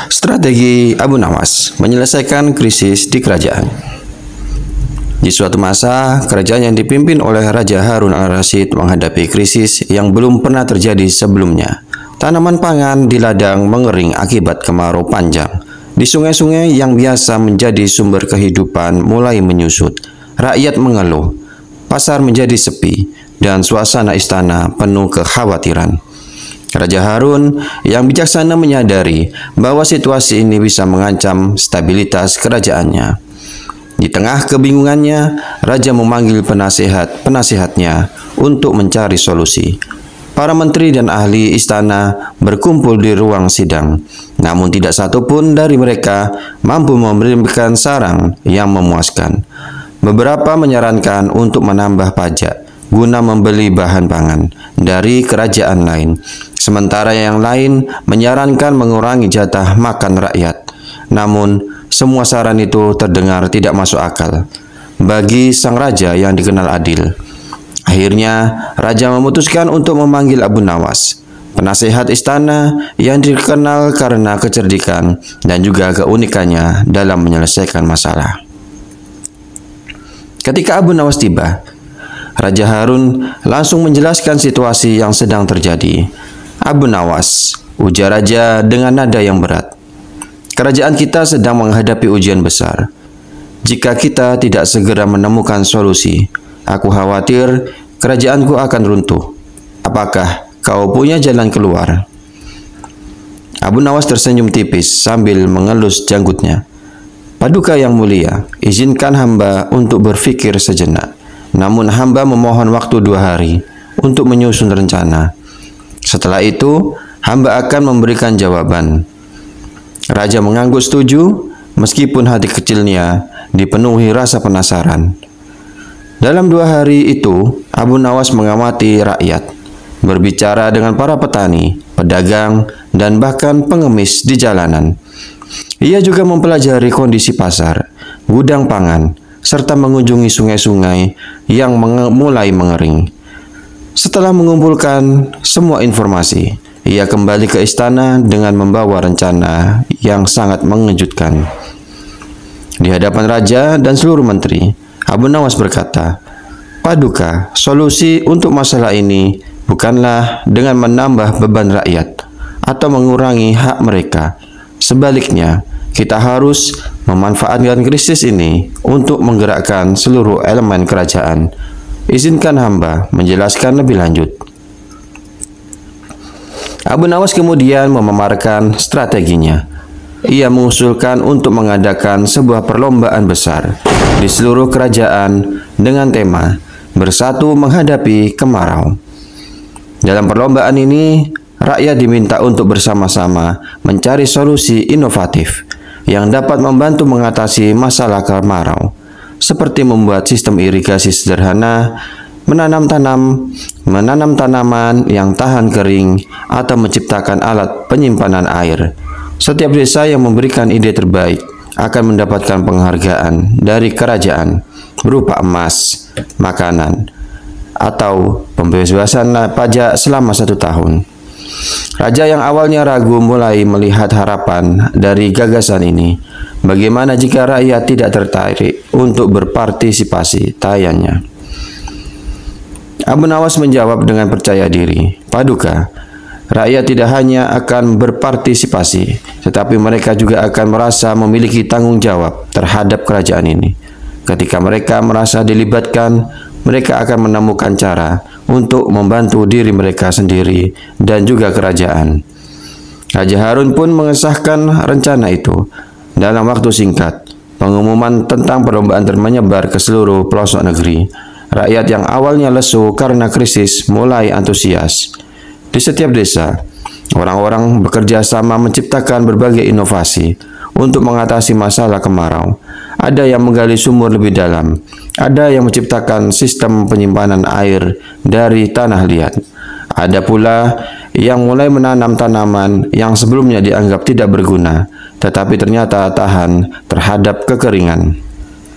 Strategi Abu Nawas menyelesaikan krisis di kerajaan. Di suatu masa, kerajaan yang dipimpin oleh Raja Harun al-Rasyid menghadapi krisis yang belum pernah terjadi sebelumnya. Tanaman pangan di ladang mengering akibat kemarau panjang. Di sungai-sungai yang biasa menjadi sumber kehidupan mulai menyusut. Rakyat mengeluh, pasar menjadi sepi, dan suasana istana penuh kekhawatiran. Raja Harun yang bijaksana menyadari bahwa situasi ini bisa mengancam stabilitas kerajaannya. Di tengah kebingungannya, Raja memanggil penasihat-penasihatnya untuk mencari solusi. Para menteri dan ahli istana berkumpul di ruang sidang, namun tidak satu pun dari mereka mampu memberikan saran yang memuaskan. Beberapa menyarankan untuk menambah pajak guna membeli bahan pangan dari kerajaan lain, sementara yang lain menyarankan mengurangi jatah makan rakyat. Namun, semua saran itu terdengar tidak masuk akal bagi sang raja yang dikenal adil. Akhirnya, raja memutuskan untuk memanggil Abu Nawas, penasehat istana yang dikenal karena kecerdikan dan juga keunikannya dalam menyelesaikan masalah. Ketika Abu Nawas tiba, Raja Harun langsung menjelaskan situasi yang sedang terjadi. Abu Nawas, ujar raja dengan nada yang berat. Kerajaan kita sedang menghadapi ujian besar. Jika kita tidak segera menemukan solusi, aku khawatir kerajaanku akan runtuh. Apakah kau punya jalan keluar? Abu Nawas tersenyum tipis sambil mengelus janggutnya. Paduka yang mulia, izinkan hamba untuk berpikir sejenak. Namun hamba memohon waktu 2 hari untuk menyusun rencana. Setelah itu, hamba akan memberikan jawaban. Raja mengangguk setuju, meskipun hati kecilnya dipenuhi rasa penasaran. Dalam 2 hari itu, Abu Nawas mengamati rakyat, berbicara dengan para petani, pedagang, dan bahkan pengemis di jalanan. Ia juga mempelajari kondisi pasar, gudang pangan, serta mengunjungi sungai-sungai yang mulai mengering. Setelah mengumpulkan semua informasi, ia kembali ke istana dengan membawa rencana yang sangat mengejutkan. Di hadapan raja dan seluruh menteri, Abu Nawas berkata, "Paduka, solusi untuk masalah ini bukanlah dengan menambah beban rakyat atau mengurangi hak mereka. Sebaliknya, kita harus memanfaatkan krisis ini untuk menggerakkan seluruh elemen kerajaan. Izinkan hamba menjelaskan lebih lanjut." Abu Nawas kemudian memaparkan strateginya. Ia mengusulkan untuk mengadakan sebuah perlombaan besar di seluruh kerajaan dengan tema Bersatu Menghadapi Kemarau. Dalam perlombaan ini, rakyat diminta untuk bersama-sama mencari solusi inovatif yang dapat membantu mengatasi masalah kemarau, seperti membuat sistem irigasi sederhana, menanam tanaman yang tahan kering, atau menciptakan alat penyimpanan air. Setiap desa yang memberikan ide terbaik akan mendapatkan penghargaan dari kerajaan berupa emas, makanan, atau pembebasan pajak selama 1 tahun. Raja yang awalnya ragu mulai melihat harapan dari gagasan ini. Bagaimana jika rakyat tidak tertarik untuk berpartisipasi? Tayangnya. Abu Nawas menjawab dengan percaya diri, "Paduka, rakyat tidak hanya akan berpartisipasi, tetapi mereka juga akan merasa memiliki tanggung jawab terhadap kerajaan ini. Ketika mereka merasa dilibatkan, mereka akan menemukan cara untuk membantu diri mereka sendiri dan juga kerajaan." Raja Harun pun mengesahkan rencana itu. Dalam waktu singkat, pengumuman tentang perlombaan menyebar ke seluruh pelosok negeri. Rakyat yang awalnya lesu karena krisis mulai antusias. Di setiap desa, orang-orang bekerja sama menciptakan berbagai inovasi untuk mengatasi masalah kemarau. Ada yang menggali sumur lebih dalam, ada yang menciptakan sistem penyimpanan air dari tanah liat. Ada pula yang mulai menanam tanaman yang sebelumnya dianggap tidak berguna, tetapi ternyata tahan terhadap kekeringan.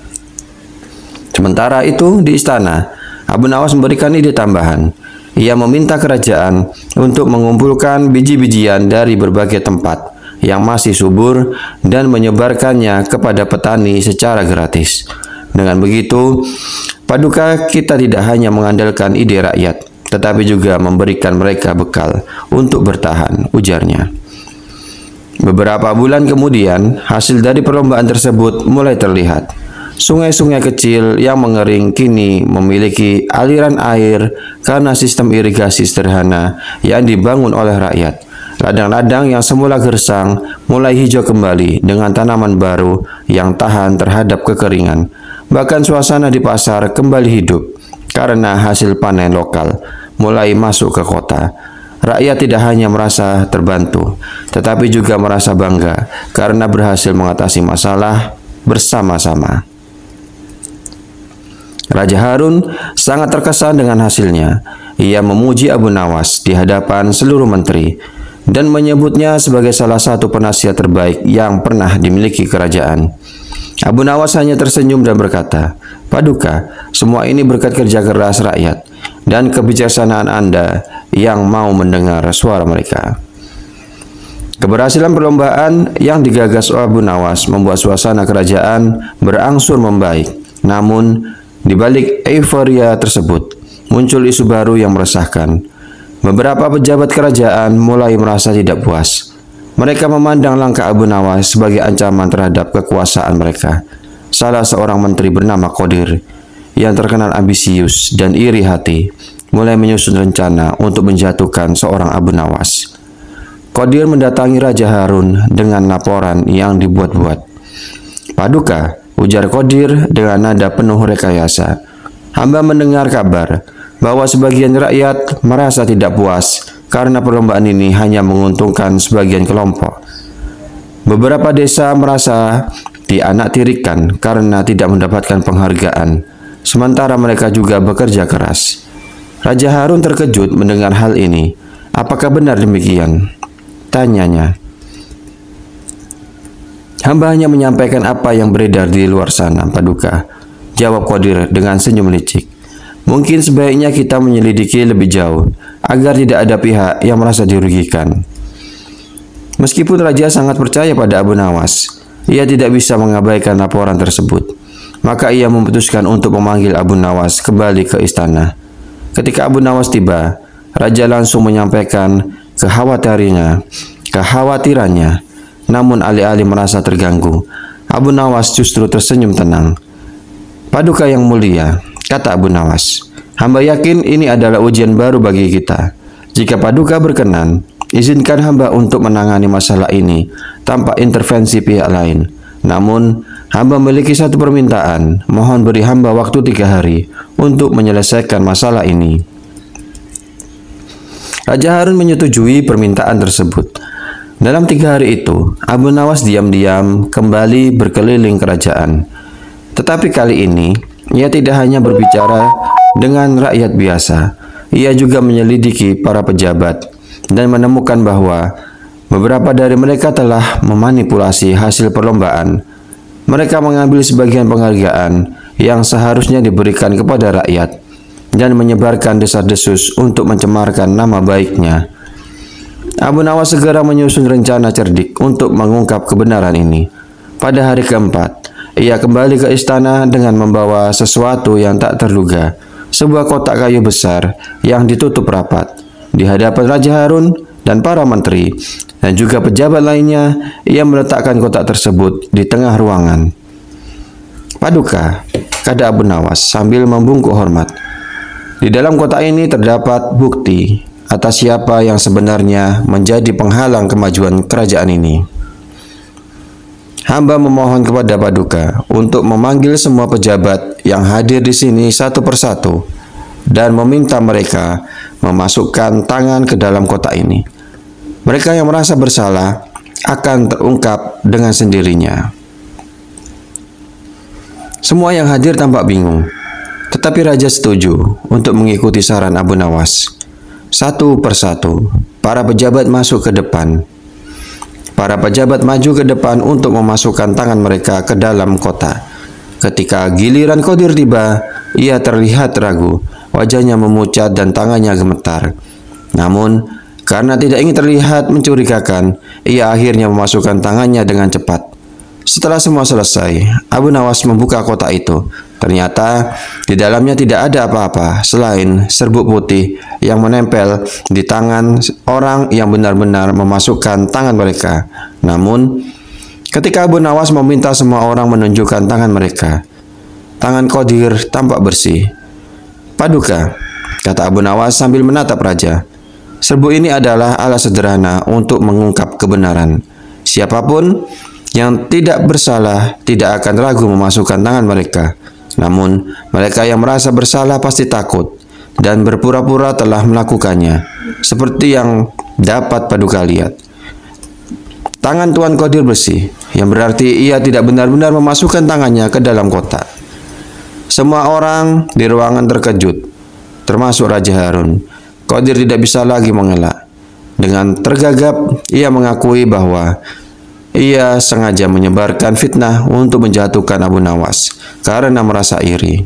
Sementara itu, di istana, Abu Nawas memberikan ide tambahan. Ia meminta kerajaan untuk mengumpulkan biji-bijian dari berbagai tempat yang masih subur dan menyebarkannya kepada petani secara gratis. Dengan begitu, Paduka kita tidak hanya mengandalkan ide rakyat, tetapi juga memberikan mereka bekal untuk bertahan, ujarnya. Beberapa bulan kemudian, hasil dari perlombaan tersebut mulai terlihat. Sungai-sungai kecil yang mengering kini memiliki aliran air karena sistem irigasi sederhana yang dibangun oleh rakyat. Ladang-ladang yang semula gersang mulai hijau kembali dengan tanaman baru yang tahan terhadap kekeringan. Bahkan suasana di pasar kembali hidup karena hasil panen lokal mulai masuk ke kota. Rakyat tidak hanya merasa terbantu, tetapi juga merasa bangga karena berhasil mengatasi masalah bersama-sama. Raja Harun sangat terkesan dengan hasilnya. Ia memuji Abu Nawas di hadapan seluruh menteri dan menyebutnya sebagai salah satu penasihat terbaik yang pernah dimiliki kerajaan. Abu Nawas hanya tersenyum dan berkata, "Paduka, semua ini berkat kerja keras rakyat dan kebijaksanaan Anda yang mau mendengar suara mereka." Keberhasilan perlombaan yang digagas oleh Abu Nawas membuat suasana kerajaan berangsur membaik. Namun, di balik euforia tersebut, muncul isu baru yang meresahkan. Beberapa pejabat kerajaan mulai merasa tidak puas. Mereka memandang langkah Abu Nawas sebagai ancaman terhadap kekuasaan mereka. Salah seorang menteri bernama Qadir, yang terkenal ambisius dan iri hati, mulai menyusun rencana untuk menjatuhkan seorang Abu Nawas. Qadir mendatangi Raja Harun dengan laporan yang dibuat-buat. "Paduka," ujar Qadir dengan nada penuh rekayasa, "hamba mendengar kabar bahwa sebagian rakyat merasa tidak puas karena perlombaan ini hanya menguntungkan sebagian kelompok. Beberapa desa merasa dianaktirikan karena tidak mendapatkan penghargaan, sementara mereka juga bekerja keras." Raja Harun terkejut mendengar hal ini. "Apakah benar demikian?" tanyanya. "Hamba hanya menyampaikan apa yang beredar di luar sana, Paduka," jawab Qadir dengan senyum licik. "Mungkin sebaiknya kita menyelidiki lebih jauh agar tidak ada pihak yang merasa dirugikan." Meskipun Raja sangat percaya pada Abu Nawas, ia tidak bisa mengabaikan laporan tersebut. Maka ia memutuskan untuk memanggil Abu Nawas kembali ke istana. Ketika Abu Nawas tiba, Raja langsung menyampaikan kekhawatirannya. Namun alih-alih merasa terganggu, Abu Nawas justru tersenyum tenang. "Paduka yang mulia," kata Abu Nawas, "hamba yakin ini adalah ujian baru bagi kita. Jika Paduka berkenan, izinkan hamba untuk menangani masalah ini tanpa intervensi pihak lain. Namun, hamba memiliki satu permintaan. Mohon beri hamba waktu 3 hari untuk menyelesaikan masalah ini." Raja Harun menyetujui permintaan tersebut. Dalam 3 hari itu, Abu Nawas diam-diam kembali berkeliling kerajaan. Tetapi kali ini, ia tidak hanya berbicara dengan rakyat biasa. Ia juga menyelidiki para pejabat dan menemukan bahwa beberapa dari mereka telah memanipulasi hasil perlombaan. Mereka mengambil sebagian penghargaan yang seharusnya diberikan kepada rakyat dan menyebarkan desas-desus untuk mencemarkan nama baiknya. Abu Nawas segera menyusun rencana cerdik untuk mengungkap kebenaran ini. Pada hari keempat, ia kembali ke istana dengan membawa sesuatu yang tak terduga, sebuah kotak kayu besar yang ditutup rapat. Di hadapan Raja Harun dan para menteri dan juga pejabat lainnya, ia meletakkan kotak tersebut di tengah ruangan. "Paduka," kata Abu Nawas sambil membungkuk hormat, "di dalam kotak ini terdapat bukti atas siapa yang sebenarnya menjadi penghalang kemajuan kerajaan ini. Hamba memohon kepada Paduka untuk memanggil semua pejabat yang hadir di sini satu persatu dan meminta mereka memasukkan tangan ke dalam kotak ini. Mereka yang merasa bersalah akan terungkap dengan sendirinya." Semua yang hadir tampak bingung. Tetapi Raja setuju untuk mengikuti saran Abu Nawas. Satu persatu, para pejabat masuk ke depan. Para pejabat maju ke depan untuk memasukkan tangan mereka ke dalam kotak. Ketika giliran Qadir tiba, ia terlihat ragu, wajahnya memucat dan tangannya gemetar. Namun, Karena tidak ingin terlihat mencurigakan, ia akhirnya memasukkan tangannya dengan cepat. Setelah semua selesai, Abu Nawas membuka kotak itu. Ternyata di dalamnya tidak ada apa-apa selain serbuk putih yang menempel di tangan orang yang benar-benar memasukkan tangan mereka. Namun, ketika Abu Nawas meminta semua orang menunjukkan tangan mereka, tangan Qadir tampak bersih. "Paduka," kata Abu Nawas sambil menatap raja, "serbuk ini adalah alat sederhana untuk mengungkap kebenaran. Siapapun yang tidak bersalah tidak akan ragu memasukkan tangan mereka. Namun, mereka yang merasa bersalah pasti takut dan berpura-pura telah melakukannya. Seperti yang dapat Paduka lihat. Tangan Tuan Qadir bersih, yang berarti ia tidak benar-benar memasukkan tangannya ke dalam kotak." Semua orang di ruangan terkejut, termasuk Raja Harun. Qadir tidak bisa lagi mengelak. Dengan tergagap, ia mengakui bahwa ia sengaja menyebarkan fitnah untuk menjatuhkan Abu Nawas karena merasa iri.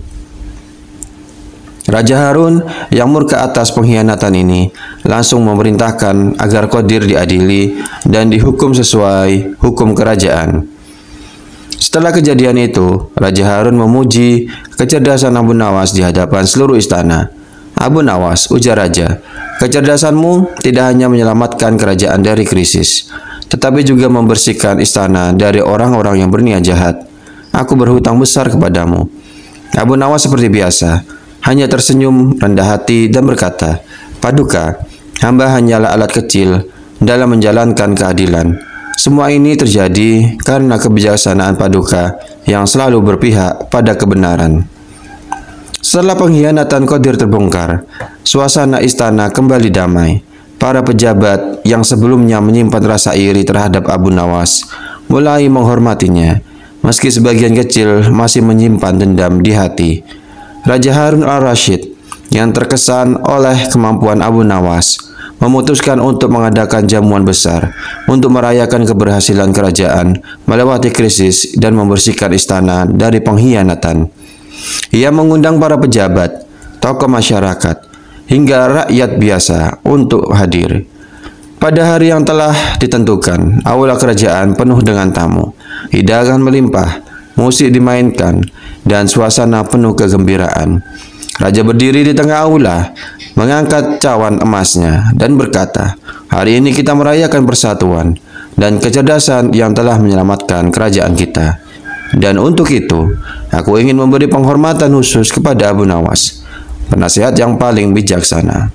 Raja Harun yang murka atas pengkhianatan ini langsung memerintahkan agar Qadir diadili dan dihukum sesuai hukum kerajaan. Setelah kejadian itu, Raja Harun memuji kecerdasan Abu Nawas di hadapan seluruh istana. "Abu Nawas," ujar raja, "kecerdasanmu tidak hanya menyelamatkan kerajaan dari krisis, tetapi juga membersihkan istana dari orang-orang yang berniat jahat. Aku berhutang besar kepadamu." Abu Nawas seperti biasa, hanya tersenyum rendah hati dan berkata, "Paduka, hamba hanyalah alat kecil dalam menjalankan keadilan. Semua ini terjadi karena kebijaksanaan Paduka yang selalu berpihak pada kebenaran." Setelah pengkhianatan Qadir terbongkar, suasana istana kembali damai. Para pejabat yang sebelumnya menyimpan rasa iri terhadap Abu Nawas mulai menghormatinya, meski sebagian kecil masih menyimpan dendam di hati. Raja Harun al-Rashid yang terkesan oleh kemampuan Abu Nawas memutuskan untuk mengadakan jamuan besar untuk merayakan keberhasilan kerajaan melewati krisis dan membersihkan istana dari pengkhianatan. Ia mengundang para pejabat, tokoh masyarakat, hingga rakyat biasa untuk hadir. Pada hari yang telah ditentukan, aula kerajaan penuh dengan tamu. Hidangan melimpah, musik dimainkan, dan suasana penuh kegembiraan. Raja berdiri di tengah aula, mengangkat cawan emasnya, dan berkata, "Hari ini kita merayakan persatuan dan kecerdasan yang telah menyelamatkan kerajaan kita. Dan untuk itu, aku ingin memberi penghormatan khusus kepada Abu Nawas, penasihat yang paling bijaksana."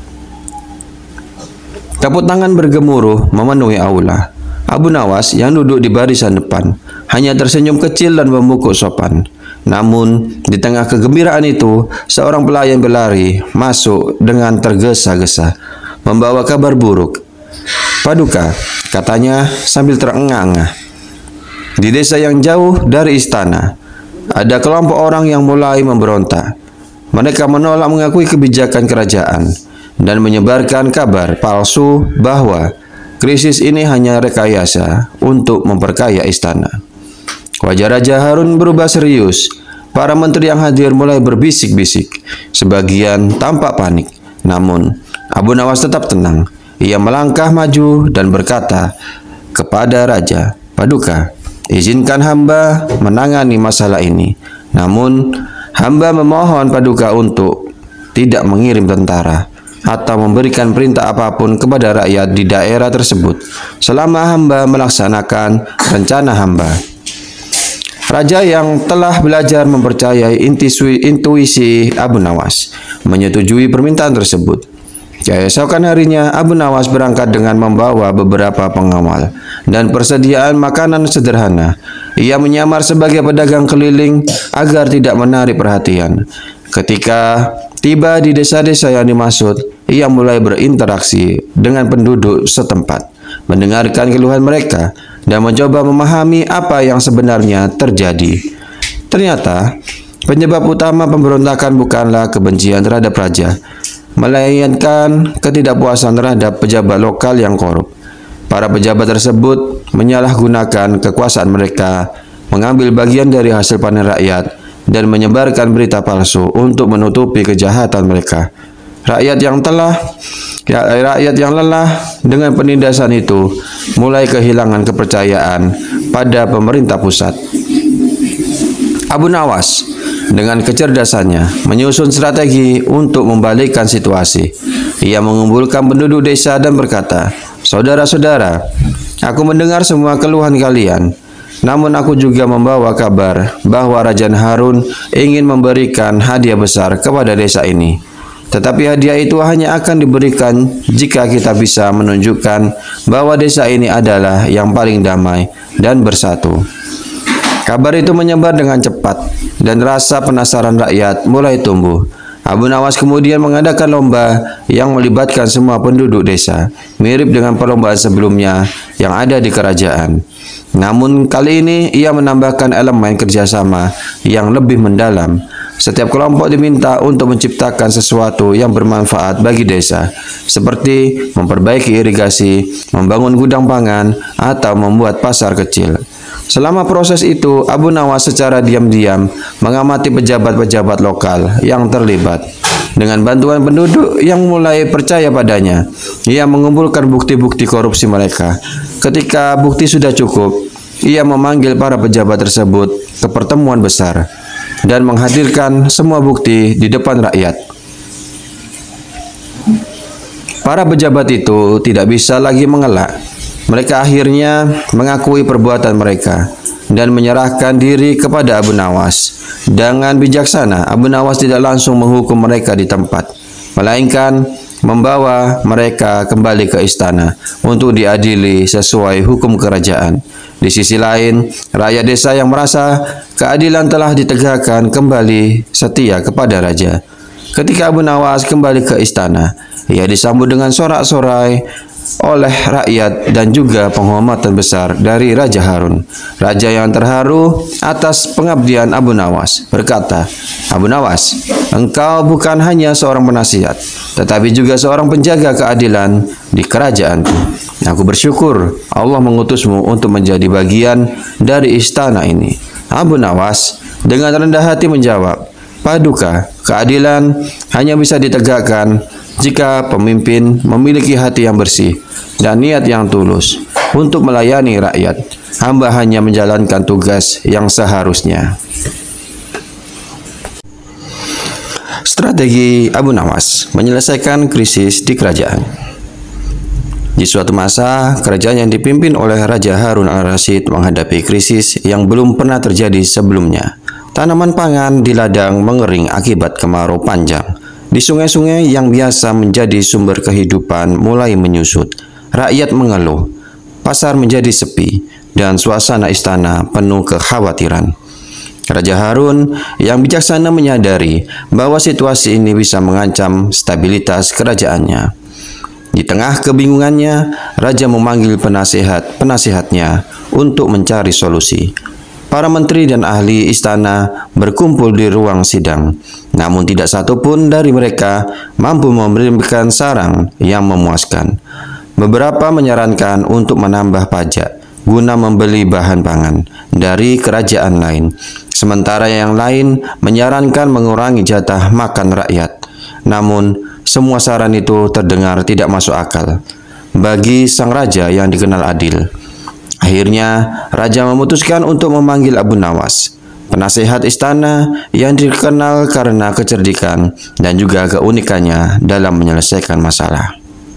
Tepuk tangan bergemuruh memenuhi aula. Abu Nawas yang duduk di barisan depan hanya tersenyum kecil dan membungkuk sopan. Namun, di tengah kegembiraan itu, seorang pelayan berlari masuk dengan tergesa-gesa, membawa kabar buruk. "Paduka," katanya sambil terengah-engah, "di desa yang jauh dari istana, ada kelompok orang yang mulai memberontak. Mereka menolak mengakui kebijakan kerajaan dan menyebarkan kabar palsu bahwa krisis ini hanya rekayasa untuk memperkaya istana." Wajah Raja Harun berubah serius. Para menteri yang hadir mulai berbisik-bisik. Sebagian tampak panik. Namun, Abu Nawas tetap tenang. Ia melangkah maju dan berkata kepada Raja, "Paduka, izinkan hamba menangani masalah ini. Namun, hamba memohon Paduka untuk tidak mengirim tentara atau memberikan perintah apapun kepada rakyat di daerah tersebut selama hamba melaksanakan rencana hamba." Raja yang telah belajar mempercayai intuisi Abu Nawas menyetujui permintaan tersebut. Keesokan harinya, Abu Nawas berangkat dengan membawa beberapa pengawal dan persediaan makanan sederhana. Ia menyamar sebagai pedagang keliling agar tidak menarik perhatian. Ketika tiba di desa-desa yang dimaksud, ia mulai berinteraksi dengan penduduk setempat, mendengarkan keluhan mereka, dan mencoba memahami apa yang sebenarnya terjadi. Ternyata, penyebab utama pemberontakan bukanlah kebencian terhadap raja, melainkan ketidakpuasan terhadap pejabat lokal yang korup. Para pejabat tersebut menyalahgunakan kekuasaan mereka, mengambil bagian dari hasil panen rakyat, dan menyebarkan berita palsu untuk menutupi kejahatan mereka. Rakyat yang lelah dengan penindasan itu mulai kehilangan kepercayaan pada pemerintah pusat. Abu Nawas dengan kecerdasannya menyusun strategi untuk membalikkan situasi. Ia mengumpulkan penduduk desa dan berkata, "Saudara-saudara, aku mendengar semua keluhan kalian. Namun aku juga membawa kabar bahwa Raja Harun ingin memberikan hadiah besar kepada desa ini. Tetapi hadiah itu hanya akan diberikan jika kita bisa menunjukkan bahwa desa ini adalah yang paling damai dan bersatu." Kabar itu menyebar dengan cepat dan rasa penasaran rakyat mulai tumbuh. Abu Nawas kemudian mengadakan lomba yang melibatkan semua penduduk desa, mirip dengan perlombaan sebelumnya yang ada di kerajaan. Namun kali ini ia menambahkan elemen kerjasama yang lebih mendalam. Setiap kelompok diminta untuk menciptakan sesuatu yang bermanfaat bagi desa, seperti memperbaiki irigasi, membangun gudang pangan, atau membuat pasar kecil. Selama proses itu, Abu Nawas secara diam-diam mengamati pejabat-pejabat lokal yang terlibat. Dengan bantuan penduduk yang mulai percaya padanya, ia mengumpulkan bukti-bukti korupsi mereka. Ketika bukti sudah cukup, ia memanggil para pejabat tersebut ke pertemuan besar dan menghadirkan semua bukti di depan rakyat. Para pejabat itu tidak bisa lagi mengelak. Mereka akhirnya mengakui perbuatan mereka dan menyerahkan diri kepada Abu Nawas. Dengan bijaksana, Abu Nawas tidak langsung menghukum mereka di tempat, melainkan membawa mereka kembali ke istana untuk diadili sesuai hukum kerajaan. Di sisi lain, rakyat desa yang merasa keadilan telah ditegakkan kembali setia kepada raja. Ketika Abu Nawas kembali ke istana, ia disambut dengan sorak-sorai oleh rakyat dan juga penghormatan besar dari Raja Harun. Raja yang terharu atas pengabdian Abu Nawas berkata, "Abu Nawas, engkau bukan hanya seorang penasihat, tetapi juga seorang penjaga keadilan di kerajaanku. Aku bersyukur Allah mengutusmu untuk menjadi bagian dari istana ini." Abu Nawas dengan rendah hati menjawab, "Paduka, keadilan hanya bisa ditegakkan jika pemimpin memiliki hati yang bersih dan niat yang tulus untuk melayani rakyat. Hamba hanya menjalankan tugas yang seharusnya." Strategi Abu Nawas menyelesaikan krisis di kerajaan. Di suatu masa, kerajaan yang dipimpin oleh Raja Harun al-Rasyid menghadapi krisis yang belum pernah terjadi sebelumnya. Tanaman pangan di ladang mengering akibat kemarau panjang. Di sungai-sungai yang biasa menjadi sumber kehidupan mulai menyusut. Rakyat mengeluh, pasar menjadi sepi, dan suasana istana penuh kekhawatiran. Raja Harun yang bijaksana menyadari bahwa situasi ini bisa mengancam stabilitas kerajaannya. Di tengah kebingungannya, Raja memanggil penasihatnya untuk mencari solusi. Para menteri dan ahli istana berkumpul di ruang sidang, namun tidak satu pun dari mereka mampu memberikan saran yang memuaskan. Beberapa menyarankan untuk menambah pajak guna membeli bahan pangan dari kerajaan lain, sementara yang lain menyarankan mengurangi jatah makan rakyat. Namun, semua saran itu terdengar tidak masuk akal bagi sang raja yang dikenal adil. Akhirnya, raja memutuskan untuk memanggil Abu Nawas, penasehat istana yang dikenal karena kecerdikan dan juga keunikannya dalam menyelesaikan masalah.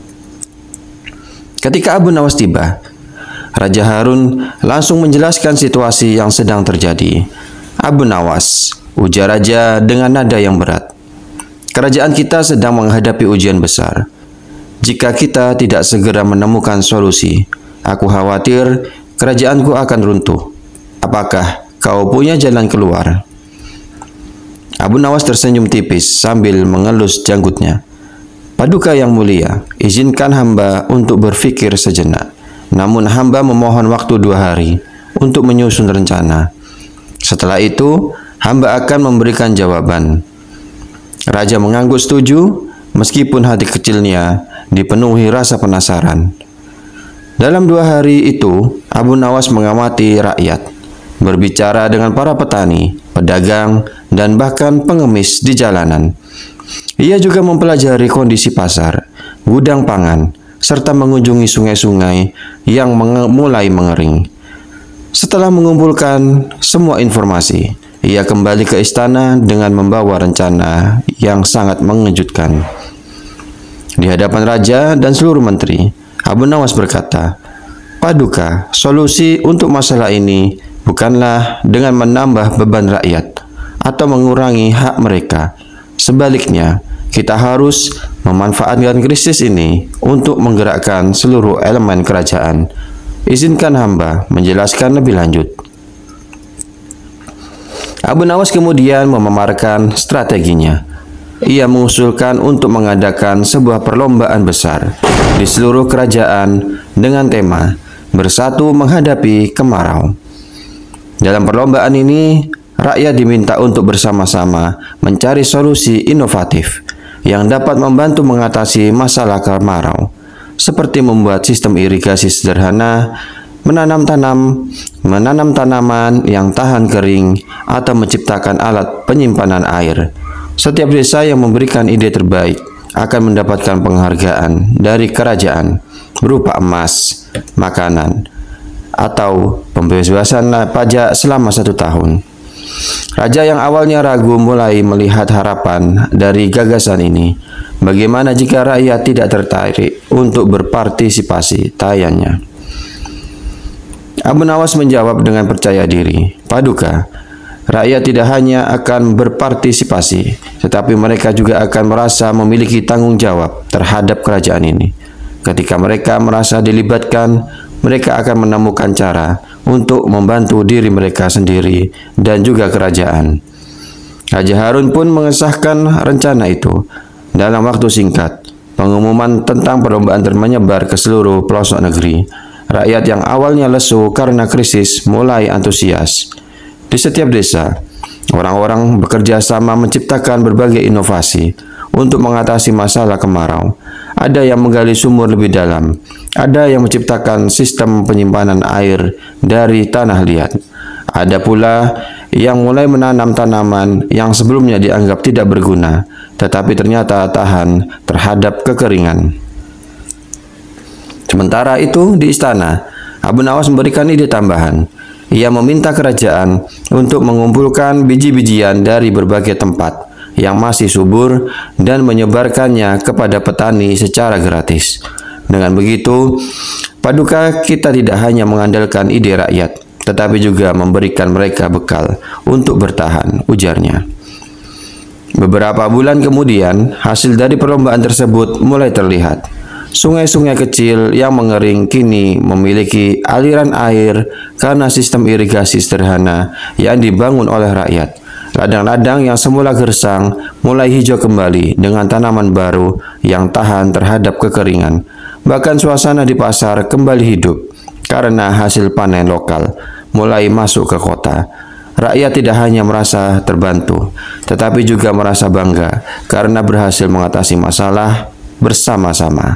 Ketika Abu Nawas tiba, Raja Harun langsung menjelaskan situasi yang sedang terjadi. "Abu Nawas," ujar raja dengan nada yang berat, "kerajaan kita sedang menghadapi ujian besar. Jika kita tidak segera menemukan solusi, aku khawatir kerajaanku akan runtuh. Apakah kau punya jalan keluar?" Abu Nawas tersenyum tipis sambil mengelus janggutnya. "Paduka yang mulia, izinkan hamba untuk berpikir sejenak. Namun hamba memohon waktu 2 hari untuk menyusun rencana. Setelah itu, hamba akan memberikan jawaban." Raja mengangguk setuju, meskipun hati kecilnya dipenuhi rasa penasaran. Dalam 2 hari itu, Abu Nawas mengamati rakyat, berbicara dengan para petani, pedagang, dan bahkan pengemis di jalanan. Ia juga mempelajari kondisi pasar, gudang pangan, serta mengunjungi sungai-sungai yang mulai mengering. Setelah mengumpulkan semua informasi, ia kembali ke istana dengan membawa rencana yang sangat mengejutkan. Di hadapan raja dan seluruh menteri, Abu Nawas berkata, "Paduka, solusi untuk masalah ini bukanlah dengan menambah beban rakyat atau mengurangi hak mereka. Sebaliknya, kita harus memanfaatkan krisis ini untuk menggerakkan seluruh elemen kerajaan. Izinkan hamba menjelaskan lebih lanjut." Abu Nawas kemudian memaparkan strateginya. Ia mengusulkan untuk mengadakan sebuah perlombaan besar di seluruh kerajaan dengan tema "Bersatu Menghadapi Kemarau". Dalam perlombaan ini, rakyat diminta untuk bersama-sama mencari solusi inovatif yang dapat membantu mengatasi masalah kemarau, seperti membuat sistem irigasi sederhana, menanam tanaman yang tahan kering, atau menciptakan alat penyimpanan air. Setiap desa yang memberikan ide terbaik akan mendapatkan penghargaan dari kerajaan berupa emas, makanan, atau pembebasan pajak selama 1 tahun. Raja yang awalnya ragu mulai melihat harapan dari gagasan ini. Bagaimana jika rakyat tidak tertarik untuk berpartisipasi? Tayangnya. Abu Nawas menjawab dengan percaya diri, "Paduka, rakyat tidak hanya akan berpartisipasi, tetapi mereka juga akan merasa memiliki tanggung jawab terhadap kerajaan ini. Ketika mereka merasa dilibatkan, mereka akan menemukan cara untuk membantu diri mereka sendiri dan juga kerajaan." Raja Harun pun mengesahkan rencana itu. Dalam waktu singkat, pengumuman tentang perlombaan menyebar ke seluruh pelosok negeri. Rakyat yang awalnya lesu karena krisis mulai antusias. Di setiap desa, orang-orang bekerja sama menciptakan berbagai inovasi untuk mengatasi masalah kemarau. Ada yang menggali sumur lebih dalam, ada yang menciptakan sistem penyimpanan air dari tanah liat. Ada pula yang mulai menanam tanaman yang sebelumnya dianggap tidak berguna, tetapi ternyata tahan terhadap kekeringan. Sementara itu, di istana, Abu Nawas memberikan ide tambahan. Ia meminta kerajaan untuk mengumpulkan biji-bijian dari berbagai tempat yang masih subur dan menyebarkannya kepada petani secara gratis. Dengan begitu, Paduka, kita tidak hanya mengandalkan ide rakyat, tetapi juga memberikan mereka bekal untuk bertahan, ujarnya. Beberapa bulan kemudian, hasil dari perlombaan tersebut mulai terlihat. Sungai-sungai kecil yang mengering kini memiliki aliran air karena sistem irigasi sederhana yang dibangun oleh rakyat. Ladang-ladang yang semula gersang mulai hijau kembali dengan tanaman baru yang tahan terhadap kekeringan. Bahkan suasana di pasar kembali hidup karena hasil panen lokal mulai masuk ke kota. Rakyat tidak hanya merasa terbantu, tetapi juga merasa bangga karena berhasil mengatasi masalah bersama-sama.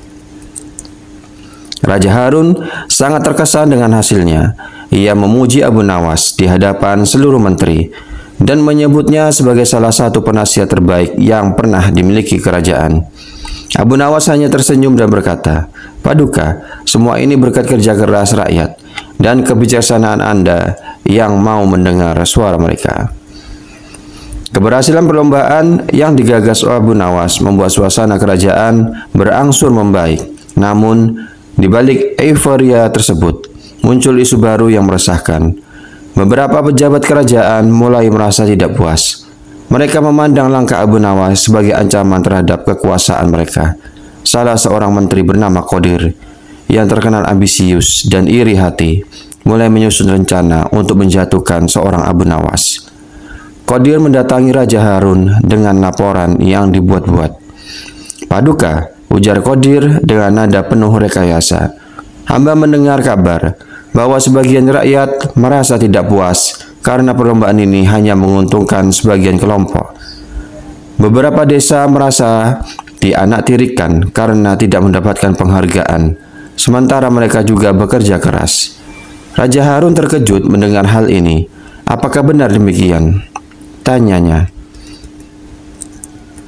Raja Harun sangat terkesan dengan hasilnya. Ia memuji Abu Nawas di hadapan seluruh menteri dan menyebutnya sebagai salah satu penasihat terbaik yang pernah dimiliki kerajaan. Abu Nawas hanya tersenyum dan berkata, "Paduka, semua ini berkat kerja keras rakyat dan kebijaksanaan Anda yang mau mendengar suara mereka." Keberhasilan perlombaan yang digagas oleh Abu Nawas membuat suasana kerajaan berangsur membaik. Namun, di balik euforia tersebut, muncul isu baru yang meresahkan. Beberapa pejabat kerajaan mulai merasa tidak puas. Mereka memandang langkah Abu Nawas sebagai ancaman terhadap kekuasaan mereka. Salah seorang menteri bernama Qadir, yang terkenal ambisius dan iri hati, mulai menyusun rencana untuk menjatuhkan seorang Abu Nawas. Qadir mendatangi Raja Harun dengan laporan yang dibuat-buat. "Paduka," ujar Qadir dengan nada penuh rekayasa, "hamba mendengar kabar bahwa sebagian rakyat merasa tidak puas karena perlombaan ini hanya menguntungkan sebagian kelompok. Beberapa desa merasa dianaktirikan karena tidak mendapatkan penghargaan, sementara mereka juga bekerja keras." Raja Harun terkejut mendengar hal ini. "Apakah benar demikian?" tanyanya.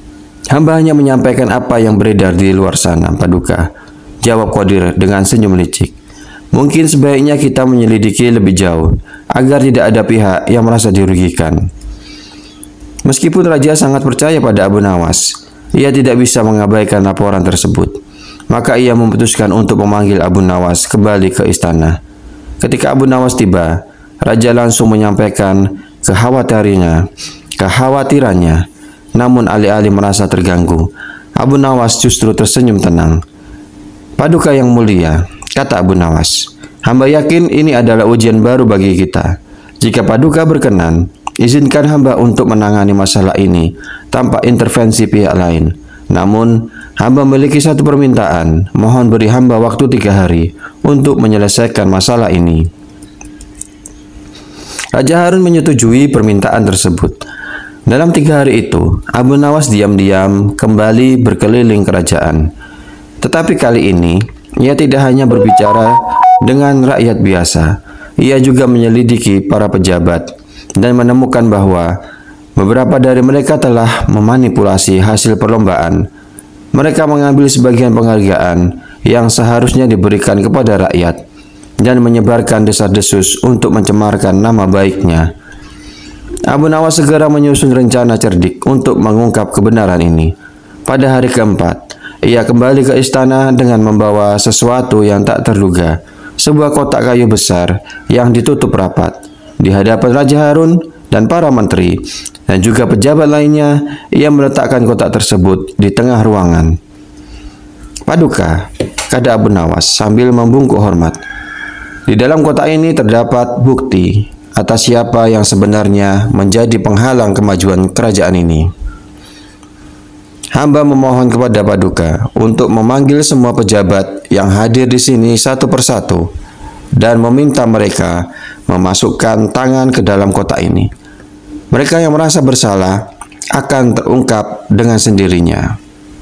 Hamba hanya menyampaikan apa yang beredar di luar sana, Paduka, jawab Qadir dengan senyum licik. Mungkin sebaiknya kita menyelidiki lebih jauh, agar tidak ada pihak yang merasa dirugikan. Meskipun Raja sangat percaya pada Abu Nawas, ia tidak bisa mengabaikan laporan tersebut. Maka ia memutuskan untuk memanggil Abu Nawas kembali ke istana. Ketika Abu Nawas tiba, Raja langsung menyampaikan kekhawatirannya. Namun alih-alih merasa terganggu, Abu Nawas justru tersenyum tenang. Paduka yang mulia, kata Abu Nawas, hamba yakin ini adalah ujian baru bagi kita. Jika Paduka berkenan, izinkan hamba untuk menangani masalah ini tanpa intervensi pihak lain. Namun, hamba memiliki satu permintaan. Mohon beri hamba waktu 3 hari untuk menyelesaikan masalah ini. Raja Harun menyetujui permintaan tersebut. Dalam 3 hari itu, Abu Nawas diam-diam kembali berkeliling kerajaan. Tetapi kali ini, ia tidak hanya berbicara dengan rakyat biasa. Ia juga menyelidiki para pejabat dan menemukan bahwa beberapa dari mereka telah memanipulasi hasil perlombaan. Mereka mengambil sebagian penghargaan yang seharusnya diberikan kepada rakyat dan menyebarkan desas-desus untuk mencemarkan nama baiknya. Abu Nawas segera menyusun rencana cerdik untuk mengungkap kebenaran ini. Pada hari keempat, ia kembali ke istana dengan membawa sesuatu yang tak terduga, sebuah kotak kayu besar yang ditutup rapat. Di hadapan Raja Harun dan para menteri dan juga pejabat lainnya, ia meletakkan kotak tersebut di tengah ruangan. Paduka, kata Abu Nawas sambil membungkuk hormat, di dalam kotak ini terdapat bukti atas siapa yang sebenarnya menjadi penghalang kemajuan kerajaan ini. Hamba memohon kepada Paduka untuk memanggil semua pejabat yang hadir di sini satu persatu dan meminta mereka memasukkan tangan ke dalam kotak ini. Mereka yang merasa bersalah akan terungkap dengan sendirinya.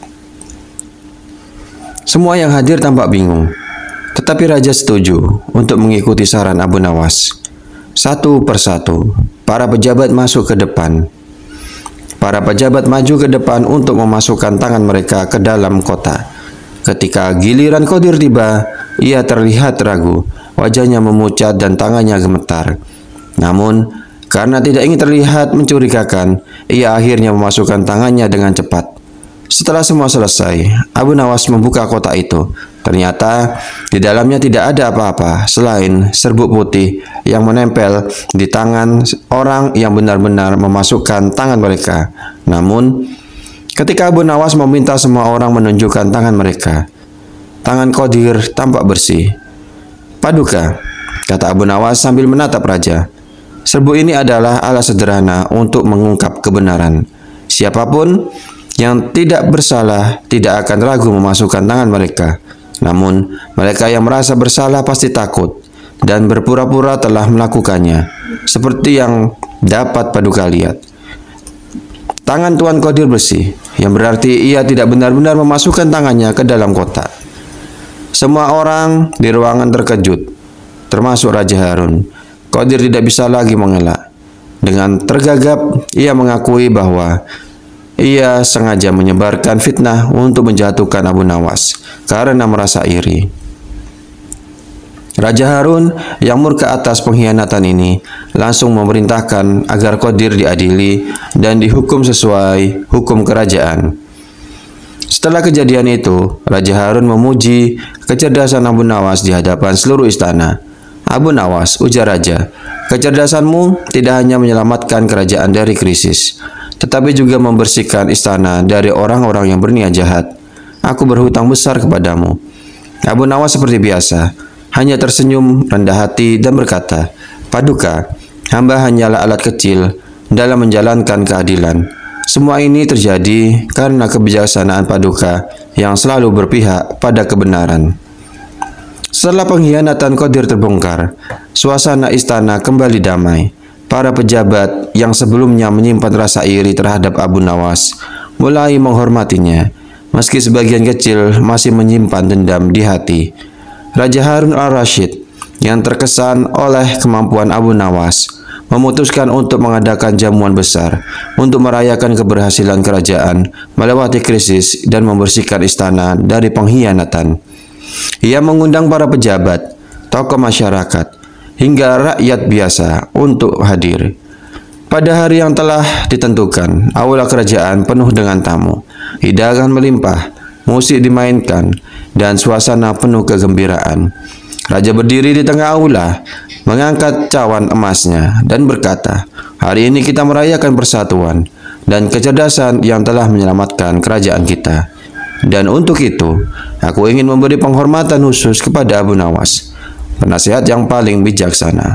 Semua yang hadir tampak bingung, tetapi Raja setuju untuk mengikuti saran Abu Nawas. Satu persatu, para pejabat masuk ke depan. Para pejabat maju ke depan untuk memasukkan tangan mereka ke dalam kotak. Ketika giliran Qadir tiba, ia terlihat ragu, wajahnya memucat dan tangannya gemetar. Namun, karena tidak ingin terlihat mencurigakan, ia akhirnya memasukkan tangannya dengan cepat. Setelah semua selesai, Abu Nawas membuka kotak itu. Ternyata di dalamnya tidak ada apa-apa selain serbuk putih yang menempel di tangan orang yang benar-benar memasukkan tangan mereka. Namun, ketika Abu Nawas meminta semua orang menunjukkan tangan mereka, tangan Qadir tampak bersih. Paduka, kata Abu Nawas sambil menatap Raja, serbuk ini adalah alat sederhana untuk mengungkap kebenaran. Siapapun yang tidak bersalah tidak akan ragu memasukkan tangan mereka. Namun, mereka yang merasa bersalah pasti takut dan berpura-pura telah melakukannya, seperti yang dapat Paduka lihat. Tangan Tuan Qadir bersih, yang berarti ia tidak benar-benar memasukkan tangannya ke dalam kotak. Semua orang di ruangan terkejut, termasuk Raja Harun. Qadir tidak bisa lagi mengelak. Dengan tergagap, ia mengakui bahwa ia sengaja menyebarkan fitnah untuk menjatuhkan Abu Nawas karena merasa iri. Raja Harun yang murka atas pengkhianatan ini langsung memerintahkan agar Qadir diadili dan dihukum sesuai hukum kerajaan. Setelah kejadian itu, Raja Harun memuji kecerdasan Abu Nawas di hadapan seluruh istana. Abu Nawas, ujar Raja, kecerdasanmu tidak hanya menyelamatkan kerajaan dari krisis, tetapi juga membersihkan istana dari orang-orang yang berniat jahat. Aku berhutang besar kepadamu. Abu Nawas seperti biasa, hanya tersenyum, rendah hati, dan berkata, Paduka, hamba hanyalah alat kecil dalam menjalankan keadilan. Semua ini terjadi karena kebijaksanaan Paduka yang selalu berpihak pada kebenaran. Setelah pengkhianatan Qadir terbongkar, suasana istana kembali damai. Para pejabat yang sebelumnya menyimpan rasa iri terhadap Abu Nawas mulai menghormatinya, meski sebagian kecil masih menyimpan dendam di hati. Raja Harun al-Rasyid yang terkesan oleh kemampuan Abu Nawas memutuskan untuk mengadakan jamuan besar untuk merayakan keberhasilan kerajaan melewati krisis dan membersihkan istana dari pengkhianatan. Ia mengundang para pejabat, tokoh masyarakat, hingga rakyat biasa untuk hadir. Pada hari yang telah ditentukan, aula kerajaan penuh dengan tamu, hidangan melimpah, musik dimainkan, dan suasana penuh kegembiraan. Raja berdiri di tengah aula, mengangkat cawan emasnya dan berkata, "Hari ini kita merayakan persatuan dan kecerdasan yang telah menyelamatkan kerajaan kita. Dan untuk itu, aku ingin memberi penghormatan khusus kepada Abu Nawas, penasihat yang paling bijaksana."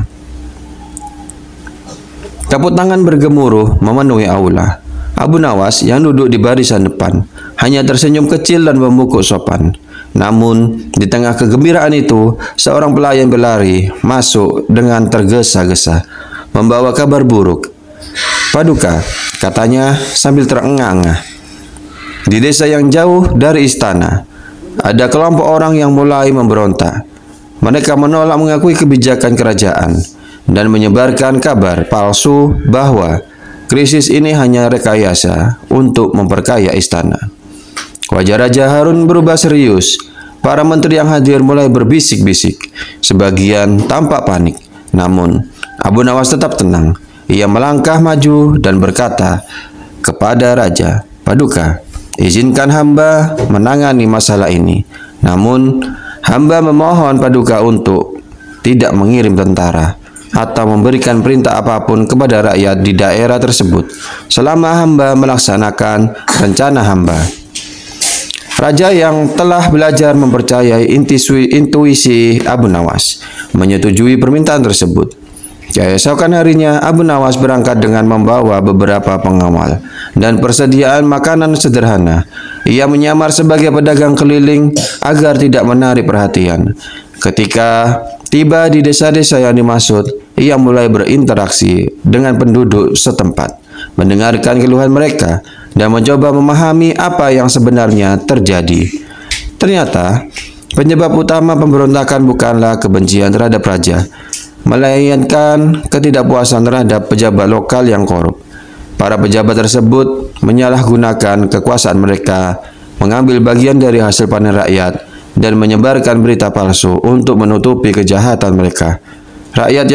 Tepuk tangan bergemuruh memenuhi aula. Abu Nawas yang duduk di barisan depan hanya tersenyum kecil dan membungkuk sopan. Namun, di tengah kegembiraan itu, seorang pelayan berlari masuk dengan tergesa-gesa, membawa kabar buruk. "Paduka," katanya sambil terengah-engah, "di desa yang jauh dari istana, ada kelompok orang yang mulai memberontak. Mereka menolak mengakui kebijakan kerajaan dan menyebarkan kabar palsu bahwa krisis ini hanya rekayasa untuk memperkaya istana." Wajah Raja Harun berubah serius. Para menteri yang hadir mulai berbisik-bisik. Sebagian tampak panik. Namun, Abu Nawas tetap tenang. Ia melangkah maju dan berkata kepada Raja, "Paduka, izinkan hamba menangani masalah ini. Namun, hamba memohon Paduka untuk tidak mengirim tentara atau memberikan perintah apapun kepada rakyat di daerah tersebut selama hamba melaksanakan rencana hamba." Raja yang telah belajar mempercayai intuisi Abu Nawas menyetujui permintaan tersebut. Keesokan harinya, Abu Nawas berangkat dengan membawa beberapa pengawal dan persediaan makanan sederhana. Ia menyamar sebagai pedagang keliling agar tidak menarik perhatian. Ketika tiba di desa-desa yang dimaksud, ia mulai berinteraksi dengan penduduk setempat, mendengarkan keluhan mereka, dan mencoba memahami apa yang sebenarnya terjadi. Ternyata, penyebab utama pemberontakan bukanlah kebencian terhadap raja, melainkan ketidakpuasan terhadap pejabat lokal yang korup. Para pejabat tersebut menyalahgunakan kekuasaan mereka, mengambil bagian dari hasil panen rakyat, dan menyebarkan berita palsu untuk menutupi kejahatan mereka. Rakyat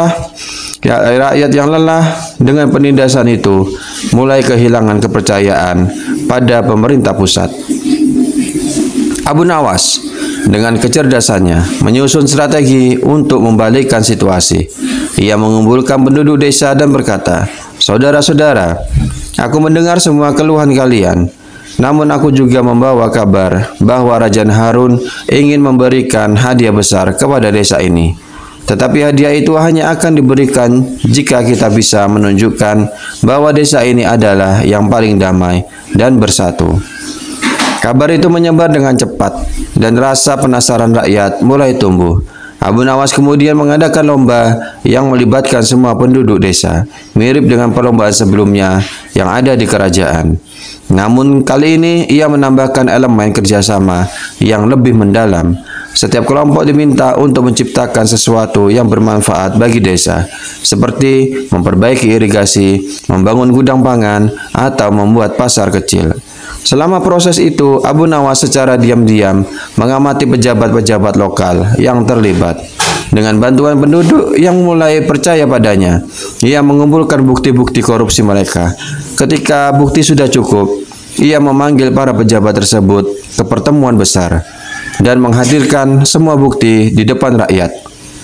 yang lelah dengan penindasan itu mulai kehilangan kepercayaan pada pemerintah pusat. Abu Nawas dengan kecerdasannya menyusun strategi untuk membalikkan situasi. Ia mengumpulkan penduduk desa dan berkata, "Saudara-saudara, aku mendengar semua keluhan kalian. Namun aku juga membawa kabar bahwa Raja Harun ingin memberikan hadiah besar kepada desa ini. Tetapi hadiah itu hanya akan diberikan jika kita bisa menunjukkan bahwa desa ini adalah yang paling damai dan bersatu." Kabar itu menyebar dengan cepat dan rasa penasaran rakyat mulai tumbuh. Abu Nawas kemudian mengadakan lomba yang melibatkan semua penduduk desa, mirip dengan perlombaan sebelumnya yang ada di kerajaan. Namun kali ini ia menambahkan elemen kerjasama yang lebih mendalam. Setiap kelompok diminta untuk menciptakan sesuatu yang bermanfaat bagi desa, seperti memperbaiki irigasi, membangun gudang pangan, atau membuat pasar kecil. Selama proses itu, Abu Nawas secara diam-diam mengamati pejabat-pejabat lokal yang terlibat. Dengan bantuan penduduk yang mulai percaya padanya, ia mengumpulkan bukti-bukti korupsi mereka. Ketika bukti sudah cukup, ia memanggil para pejabat tersebut ke pertemuan besar dan menghadirkan semua bukti di depan rakyat.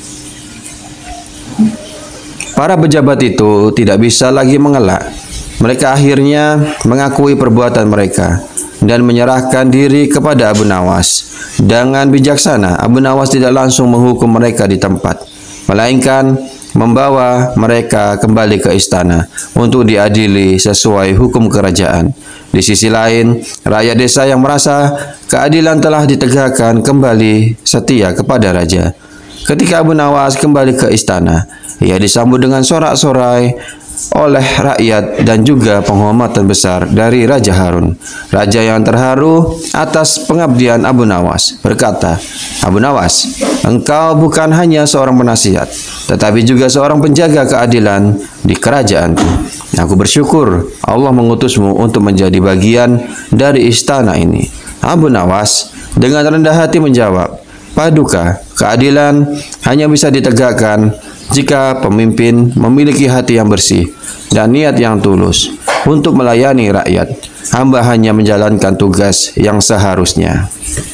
Para pejabat itu tidak bisa lagi mengelak. Mereka akhirnya mengakui perbuatan mereka dan menyerahkan diri kepada Abu Nawas. Dengan bijaksana, Abu Nawas tidak langsung menghukum mereka di tempat, melainkan membawa mereka kembali ke istana untuk diadili sesuai hukum kerajaan. Di sisi lain, rakyat desa yang merasa keadilan telah ditegakkan kembali setia kepada raja. Ketika Abu Nawas kembali ke istana, ia disambut dengan sorak-sorai oleh rakyat dan juga penghormatan besar dari Raja Harun. Raja yang terharu atas pengabdian Abu Nawas berkata, "Abu Nawas, engkau bukan hanya seorang penasihat, tetapi juga seorang penjaga keadilan di kerajaanku. Aku bersyukur Allah mengutusmu untuk menjadi bagian dari istana ini." Abu Nawas dengan rendah hati menjawab, "Paduka, keadilan hanya bisa ditegakkan jika pemimpin memiliki hati yang bersih dan niat yang tulus untuk melayani rakyat. Hamba hanya menjalankan tugas yang seharusnya."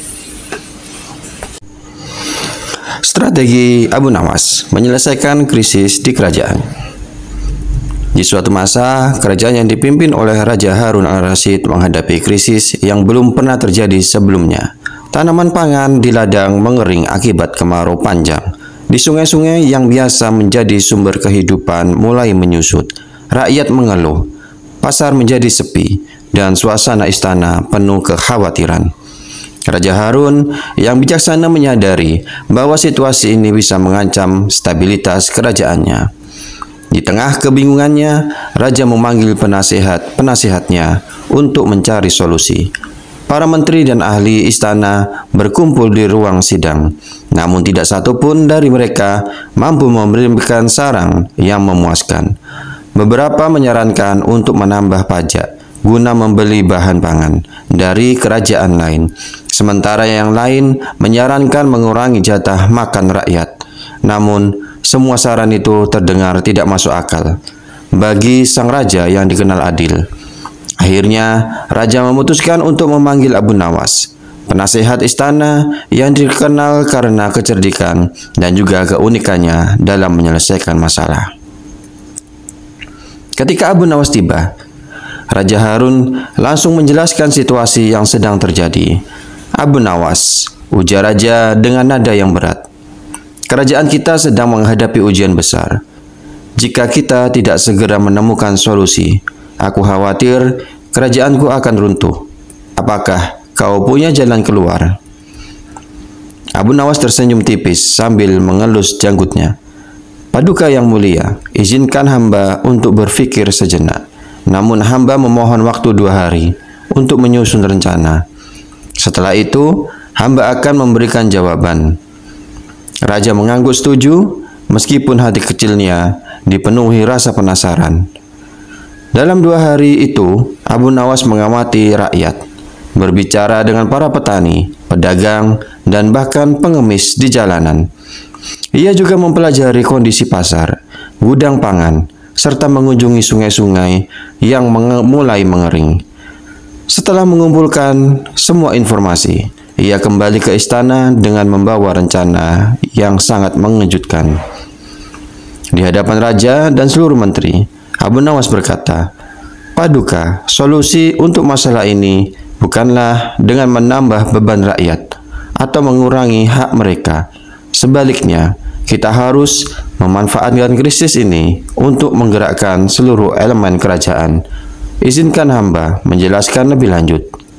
Strategi Abu Nawas menyelesaikan krisis di kerajaan. Di suatu masa, kerajaan yang dipimpin oleh Raja Harun al-Rasyid menghadapi krisis yang belum pernah terjadi sebelumnya. Tanaman pangan di ladang mengering akibat kemarau panjang. Di sungai-sungai yang biasa menjadi sumber kehidupan mulai menyusut. Rakyat mengeluh, pasar menjadi sepi, dan suasana istana penuh kekhawatiran. Raja Harun yang bijaksana menyadari bahwa situasi ini bisa mengancam stabilitas kerajaannya. Di tengah kebingungannya, Raja memanggil penasihat-penasihatnya untuk mencari solusi. Para menteri dan ahli istana berkumpul di ruang sidang, namun tidak satu pun dari mereka mampu memberikan saran yang memuaskan. Beberapa menyarankan untuk menambah pajak guna membeli bahan pangan dari kerajaan lain, sementara yang lain menyarankan mengurangi jatah makan rakyat. Namun, semua saran itu terdengar tidak masuk akal bagi sang raja yang dikenal adil. Akhirnya, raja memutuskan untuk memanggil Abu Nawas, penasehat istana yang dikenal karena kecerdikan dan juga keunikannya dalam menyelesaikan masalah. Ketika Abu Nawas tiba, Raja Harun langsung menjelaskan situasi yang sedang terjadi. "Abu Nawas," ujar raja dengan nada yang berat, "kerajaan kita sedang menghadapi ujian besar. Jika kita tidak segera menemukan solusi, aku khawatir kerajaanku akan runtuh. Apakah kau punya jalan keluar?" Abu Nawas tersenyum tipis sambil mengelus janggutnya. "Paduka yang mulia, izinkan hamba untuk berpikir sejenak. Namun hamba memohon waktu 2 hari untuk menyusun rencana. Setelah itu, hamba akan memberikan jawaban." Raja mengangguk setuju, meskipun hati kecilnya dipenuhi rasa penasaran. Dalam 2 hari itu, Abu Nawas mengamati rakyat, berbicara dengan para petani, pedagang, dan bahkan pengemis di jalanan. Ia juga mempelajari kondisi pasar, gudang pangan, serta mengunjungi sungai-sungai yang mulai mengering. Setelah mengumpulkan semua informasi, ia kembali ke istana dengan membawa rencana yang sangat mengejutkan. Di hadapan raja dan seluruh menteri, Abu Nawas berkata, "Paduka, solusi untuk masalah ini bukanlah dengan menambah beban rakyat atau mengurangi hak mereka. Sebaliknya, kita harus memanfaatkan krisis ini untuk menggerakkan seluruh elemen kerajaan. Izinkan hamba menjelaskan lebih lanjut."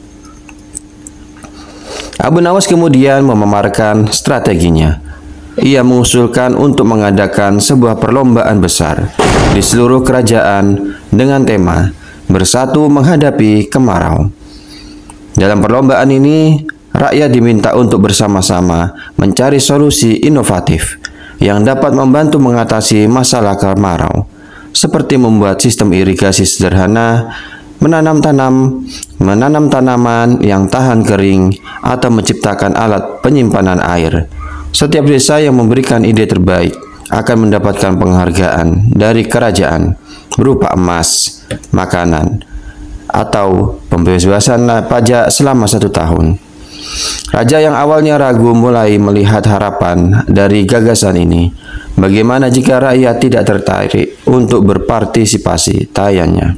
Abu Nawas kemudian memaparkan strateginya. Ia mengusulkan untuk mengadakan sebuah perlombaan besar di seluruh kerajaan dengan tema "Bersatu Menghadapi Kemarau". Dalam perlombaan ini, rakyat diminta untuk bersama-sama mencari solusi inovatif yang dapat membantu mengatasi masalah kemarau, seperti membuat sistem irigasi sederhana, menanam tanaman yang tahan kering, atau menciptakan alat penyimpanan air. Setiap desa yang memberikan ide terbaik akan mendapatkan penghargaan dari kerajaan berupa emas, makanan, atau pembebasan pajak selama 1 tahun. Raja yang awalnya ragu mulai melihat harapan dari gagasan ini. Bagaimana jika rakyat tidak tertarik untuk berpartisipasi? Tayangnya.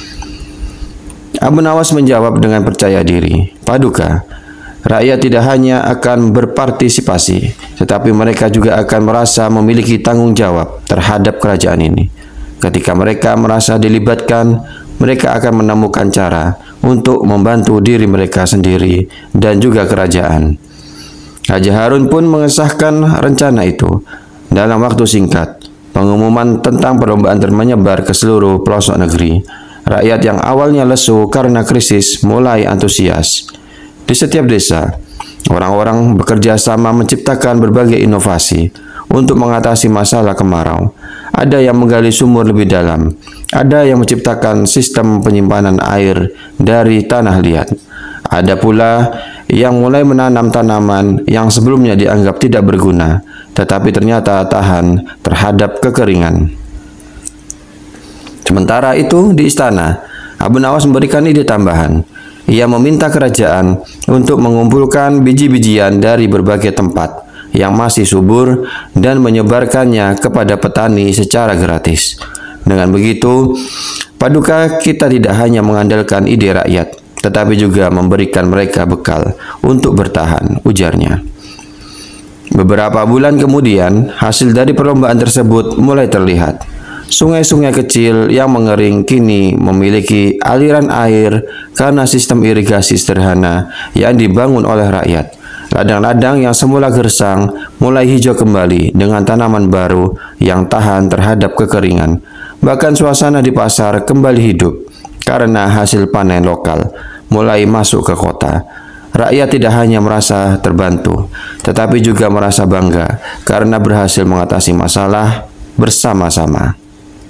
Abu Nawas menjawab dengan percaya diri, "Paduka, rakyat tidak hanya akan berpartisipasi, tetapi mereka juga akan merasa memiliki tanggung jawab terhadap kerajaan ini. Ketika mereka merasa dilibatkan, mereka akan menemukan cara untuk membantu diri mereka sendiri dan juga kerajaan." Raja Harun pun mengesahkan rencana itu. Dalam waktu singkat, Pengumuman tentang perlombaan menyebar ke seluruh pelosok negeri. Rakyat yang awalnya lesu karena krisis mulai antusias. Di setiap desa, orang-orang bekerja sama menciptakan berbagai inovasi untuk mengatasi masalah kemarau. Ada yang menggali sumur lebih dalam, ada yang menciptakan sistem penyimpanan air dari tanah liat. Ada pula yang mulai menanam tanaman yang sebelumnya dianggap tidak berguna, tetapi ternyata tahan terhadap kekeringan. Sementara itu, di istana, Abu Nawas memberikan ide tambahan. Ia meminta kerajaan untuk mengumpulkan biji-bijian dari berbagai tempat yang masih subur dan menyebarkannya kepada petani secara gratis. Dengan begitu, Paduka kita tidak hanya mengandalkan ide rakyat, tetapi juga memberikan mereka bekal untuk bertahan, ujarnya. Beberapa bulan kemudian, hasil dari perlombaan tersebut mulai terlihat. Sungai-sungai kecil yang mengering kini memiliki aliran air karena sistem irigasi sederhana yang dibangun oleh rakyat. Ladang-ladang yang semula gersang mulai hijau kembali dengan tanaman baru yang tahan terhadap kekeringan. Bahkan suasana di pasar kembali hidup karena hasil panen lokal mulai masuk ke kota. Rakyat tidak hanya merasa terbantu, tetapi juga merasa bangga karena berhasil mengatasi masalah bersama-sama.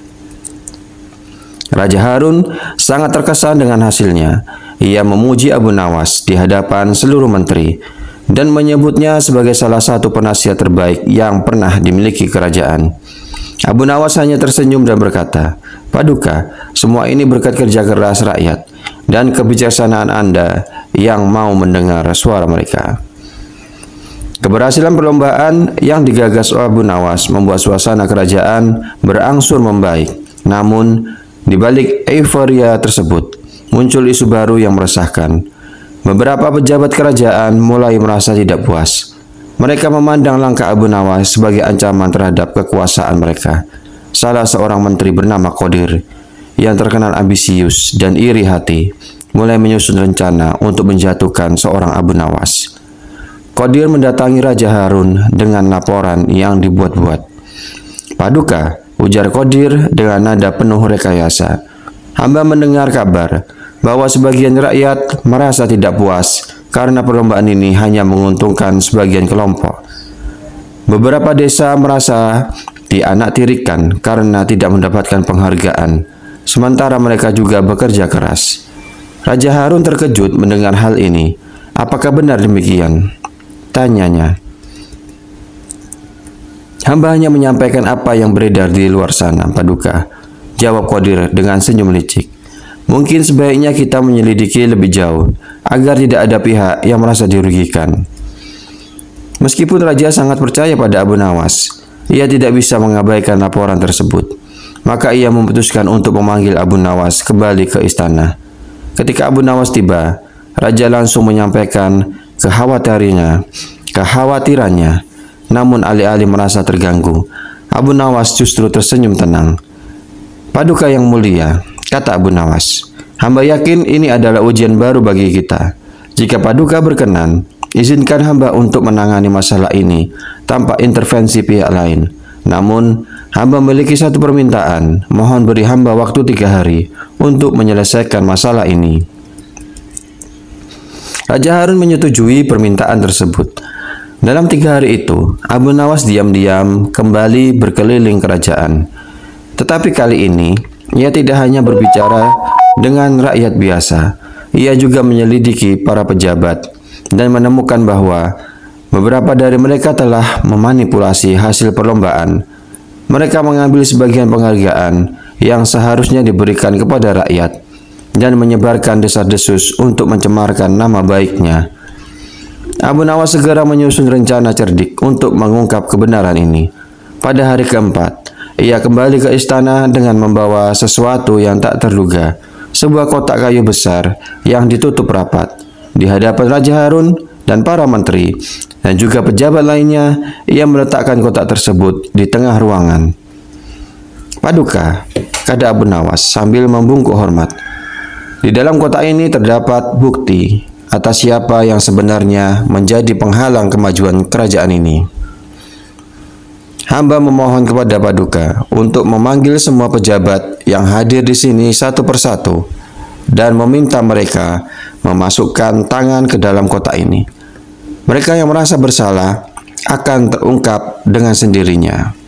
Raja Harun sangat terkesan dengan hasilnya. Ia memuji Abu Nawas di hadapan seluruh menteri dan menyebutnya sebagai salah satu penasihat terbaik yang pernah dimiliki kerajaan. Abu Nawas hanya tersenyum dan berkata, "Paduka, semua ini berkat kerja keras rakyat dan kebijaksanaan Anda yang mau mendengar suara mereka." Keberhasilan perlombaan yang digagas oleh Abu Nawas membuat suasana kerajaan berangsur membaik. Namun, di balik euforia tersebut, muncul isu baru yang meresahkan. Beberapa pejabat kerajaan mulai merasa tidak puas. Mereka memandang langkah Abu Nawas sebagai ancaman terhadap kekuasaan mereka. Salah seorang menteri bernama Qadir, yang terkenal ambisius dan iri hati, mulai menyusun rencana untuk menjatuhkan seorang Abu Nawas. Qadir mendatangi Raja Harun dengan laporan yang dibuat-buat. "Paduka," ujar Qadir dengan nada penuh rekayasa, "hamba mendengar kabar bahwa sebagian rakyat merasa tidak puas karena perlombaan ini hanya menguntungkan sebagian kelompok. Beberapa desa merasa dianaktirikan karena tidak mendapatkan penghargaan, sementara mereka juga bekerja keras." Raja Harun terkejut mendengar hal ini. "Apakah benar demikian?" tanyanya. "Hamba hanya menyampaikan apa yang beredar di luar sana, Paduka," jawab Qadir dengan senyum licik. "Mungkin sebaiknya kita menyelidiki lebih jauh agar tidak ada pihak yang merasa dirugikan." Meskipun Raja sangat percaya pada Abu Nawas, ia tidak bisa mengabaikan laporan tersebut. Maka ia memutuskan untuk memanggil Abu Nawas kembali ke istana. Ketika Abu Nawas tiba, Raja langsung menyampaikan kekhawatirannya. Namun alih-alih merasa terganggu, Abu Nawas justru tersenyum tenang. "Paduka yang mulia," kata Abu Nawas, "hamba yakin ini adalah ujian baru bagi kita. Jika Paduka berkenan, izinkan hamba untuk menangani masalah ini tanpa intervensi pihak lain. Namun, hamba memiliki satu permintaan. Mohon beri hamba waktu 3 hari untuk menyelesaikan masalah ini." Raja Harun menyetujui permintaan tersebut. Dalam 3 hari itu, Abu Nawas diam-diam kembali berkeliling kerajaan. Tetapi kali ini, ia tidak hanya berbicara dengan rakyat biasa. Ia juga menyelidiki para pejabat dan menemukan bahwa beberapa dari mereka telah memanipulasi hasil perlombaan. Mereka mengambil sebagian penghargaan yang seharusnya diberikan kepada rakyat dan menyebarkan desas-desus untuk mencemarkan nama baiknya. Abu Nawas segera menyusun rencana cerdik untuk mengungkap kebenaran ini. Pada hari keempat, ia kembali ke istana dengan membawa sesuatu yang tak terduga, sebuah kotak kayu besar yang ditutup rapat. Di hadapan Raja Harun dan para menteri dan juga pejabat lainnya, ia meletakkan kotak tersebut di tengah ruangan. "Paduka," kata Abu Nawas sambil membungkuk hormat, "di dalam kotak ini terdapat bukti atas siapa yang sebenarnya menjadi penghalang kemajuan kerajaan ini." hamba memohon kepada Paduka untuk memanggil semua pejabat yang hadir di sini satu persatu dan meminta mereka memasukkan tangan ke dalam kotak ini. Mereka yang merasa bersalah akan terungkap dengan sendirinya."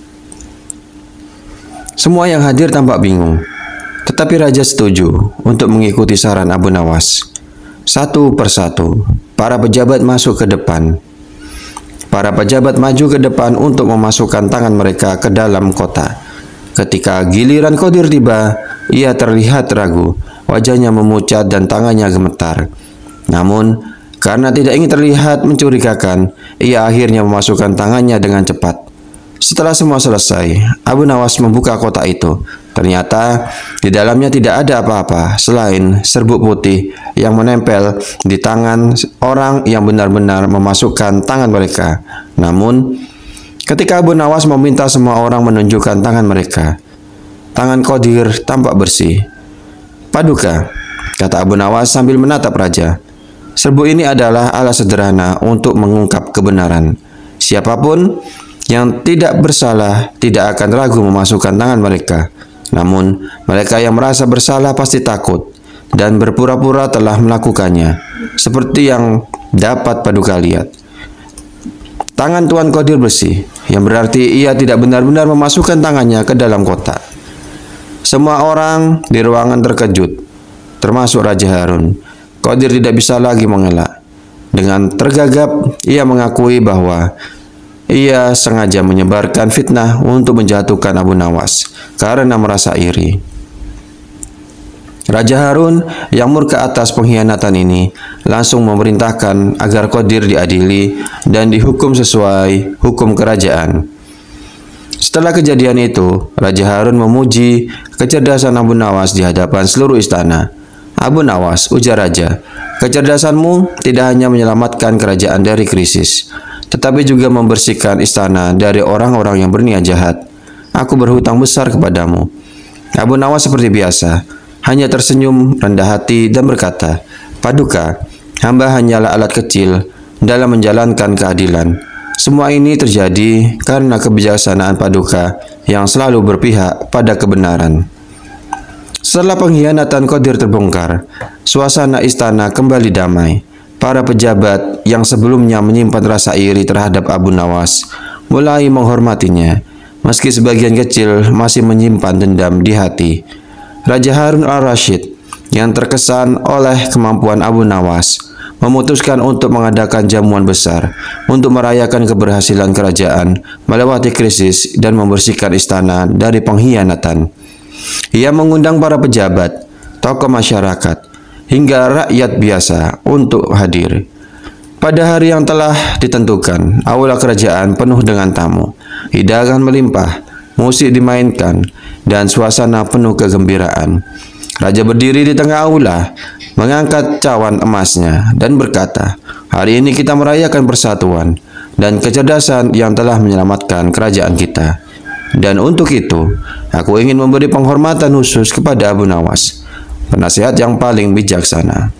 Semua yang hadir tampak bingung, tetapi raja setuju untuk mengikuti saran Abu Nawas. Satu persatu, para pejabat masuk ke depan. Para pejabat maju ke depan untuk memasukkan tangan mereka ke dalam kotak. Ketika giliran Qadir tiba, ia terlihat ragu, wajahnya memucat dan tangannya gemetar. Namun, karena tidak ingin terlihat mencurigakan, ia akhirnya memasukkan tangannya dengan cepat. Setelah semua selesai, Abu Nawas membuka kotak itu. Ternyata di dalamnya tidak ada apa-apa selain serbuk putih yang menempel di tangan orang yang benar-benar memasukkan tangan mereka. Namun, ketika Abu Nawas meminta semua orang menunjukkan tangan mereka, tangan Qadir tampak bersih. "Paduka," kata Abu Nawas sambil menatap raja, "serbuk ini adalah alat sederhana untuk mengungkap kebenaran. Siapapun yang tidak bersalah tidak akan ragu memasukkan tangan mereka. Namun, mereka yang merasa bersalah pasti takut dan berpura-pura telah melakukannya, seperti yang dapat Paduka lihat. Tangan Tuan Qadir bersih, yang berarti ia tidak benar-benar memasukkan tangannya ke dalam kotak." Semua orang di ruangan terkejut, termasuk Raja Harun. Qadir tidak bisa lagi mengelak. Dengan tergagap, ia mengakui bahwa ia sengaja menyebarkan fitnah untuk menjatuhkan Abu Nawas karena merasa iri. Raja Harun yang murka atas pengkhianatan ini langsung memerintahkan agar Qadir diadili dan dihukum sesuai hukum kerajaan. Setelah kejadian itu, Raja Harun memuji kecerdasan Abu Nawas di hadapan seluruh istana. "Abu Nawas," ujar raja, "kecerdasanmu tidak hanya menyelamatkan kerajaan dari krisis, tetapi juga membersihkan istana dari orang-orang yang berniat jahat. Aku berhutang besar kepadamu." Abu Nawas seperti biasa, hanya tersenyum rendah hati dan berkata, "Paduka, hamba hanyalah alat kecil dalam menjalankan keadilan. Semua ini terjadi karena kebijaksanaan Paduka yang selalu berpihak pada kebenaran." Setelah pengkhianatan Qadir terbongkar, suasana istana kembali damai. Para pejabat yang sebelumnya menyimpan rasa iri terhadap Abu Nawas mulai menghormatinya, meski sebagian kecil masih menyimpan dendam di hati. Raja Harun al-Rashid yang terkesan oleh kemampuan Abu Nawas memutuskan untuk mengadakan jamuan besar untuk merayakan keberhasilan kerajaan melewati krisis dan membersihkan istana dari pengkhianatan. Ia mengundang para pejabat, tokoh masyarakat, hingga rakyat biasa untuk hadir. Pada hari yang telah ditentukan, aula kerajaan penuh dengan tamu, hidangan melimpah, musik dimainkan, dan suasana penuh kegembiraan. Raja berdiri di tengah aula, mengangkat cawan emasnya, dan berkata, "Hari ini kita merayakan persatuan dan kecerdasan yang telah menyelamatkan kerajaan kita. Dan untuk itu, aku ingin memberi penghormatan khusus kepada Abu Nawas, penasihat yang paling bijaksana."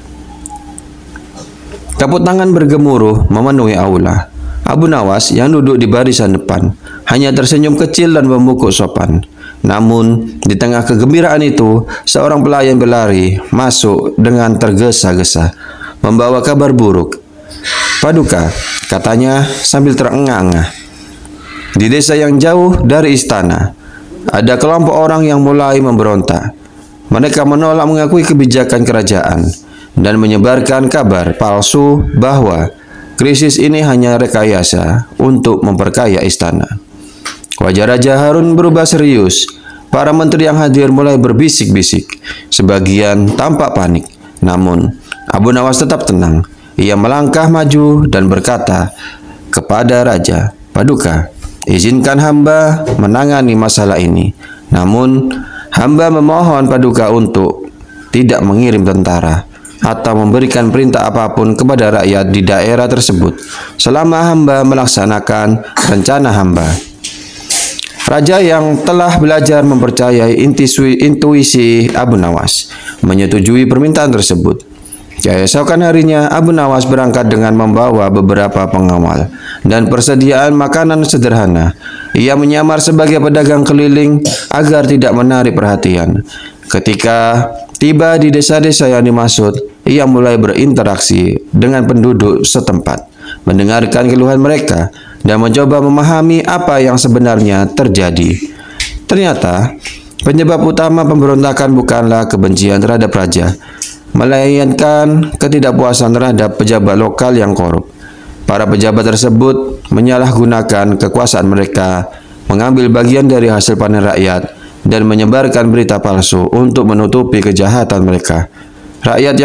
Tepuk tangan bergemuruh memenuhi aula. Abu Nawas yang duduk di barisan depan hanya tersenyum kecil dan membungkuk sopan. Namun, di tengah kegembiraan itu, seorang pelayan berlari masuk dengan tergesa-gesa, membawa kabar buruk. "Paduka," katanya sambil terengah-engah, "di desa yang jauh dari istana, ada kelompok orang yang mulai memberontak. Mereka menolak mengakui kebijakan kerajaan dan menyebarkan kabar palsu bahwa krisis ini hanya rekayasa untuk memperkaya istana." Wajah Raja Harun berubah serius. Para menteri yang hadir mulai berbisik-bisik. Sebagian tampak panik. Namun, Abu Nawas tetap tenang. Ia melangkah maju dan berkata kepada Raja, "Paduka, izinkan hamba menangani masalah ini. Namun, hamba memohon Paduka untuk tidak mengirim tentara atau memberikan perintah apapun kepada rakyat di daerah tersebut selama hamba melaksanakan rencana hamba." Raja yang telah belajar mempercayai intuisi Abu Nawas menyetujui permintaan tersebut. Keesokan harinya, Abu Nawas berangkat dengan membawa beberapa pengawal dan persediaan makanan sederhana. Ia menyamar sebagai pedagang keliling agar tidak menarik perhatian. Ketika tiba di desa-desa yang dimaksud, ia mulai berinteraksi dengan penduduk setempat, mendengarkan keluhan mereka, dan mencoba memahami apa yang sebenarnya terjadi. Ternyata, penyebab utama pemberontakan bukanlah kebencian terhadap raja, melainkan ketidakpuasan terhadap pejabat lokal yang korup. Para pejabat tersebut menyalahgunakan kekuasaan mereka, mengambil bagian dari hasil panen rakyat, dan menyebarkan berita palsu untuk menutupi kejahatan mereka. Rakyat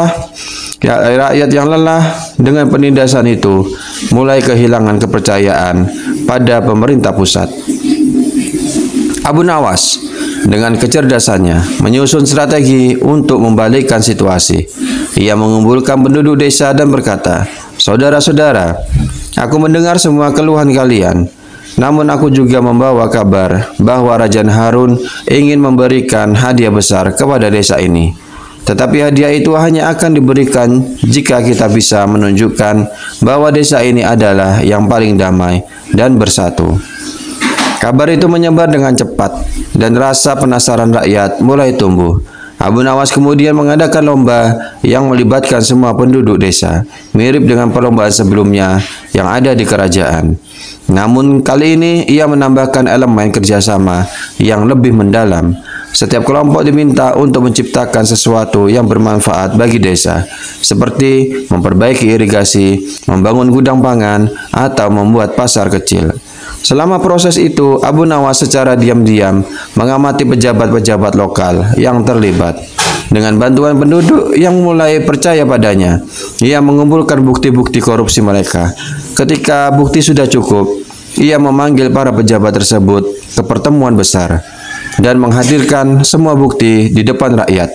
yang lelah dengan penindasan itu mulai kehilangan kepercayaan pada pemerintah pusat. Abu Nawas dengan kecerdasannya menyusun strategi untuk membalikkan situasi. Ia mengumpulkan penduduk desa dan berkata, "Saudara-saudara, aku mendengar semua keluhan kalian. Namun aku juga membawa kabar bahwa Raja Harun ingin memberikan hadiah besar kepada desa ini. Tetapi hadiah itu hanya akan diberikan jika kita bisa menunjukkan bahwa desa ini adalah yang paling damai dan bersatu." Kabar itu menyebar dengan cepat dan rasa penasaran rakyat mulai tumbuh. Abu Nawas kemudian mengadakan lomba yang melibatkan semua penduduk desa, mirip dengan perlombaan sebelumnya yang ada di kerajaan. Namun kali ini ia menambahkan elemen kerjasama yang lebih mendalam. Setiap kelompok diminta untuk menciptakan sesuatu yang bermanfaat bagi desa, seperti memperbaiki irigasi, membangun gudang pangan, atau membuat pasar kecil. Selama proses itu, Abu Nawas secara diam-diam mengamati pejabat-pejabat lokal yang terlibat. Dengan bantuan penduduk yang mulai percaya padanya, ia mengumpulkan bukti-bukti korupsi mereka. Ketika bukti sudah cukup, ia memanggil para pejabat tersebut ke pertemuan besar dan menghadirkan semua bukti di depan rakyat.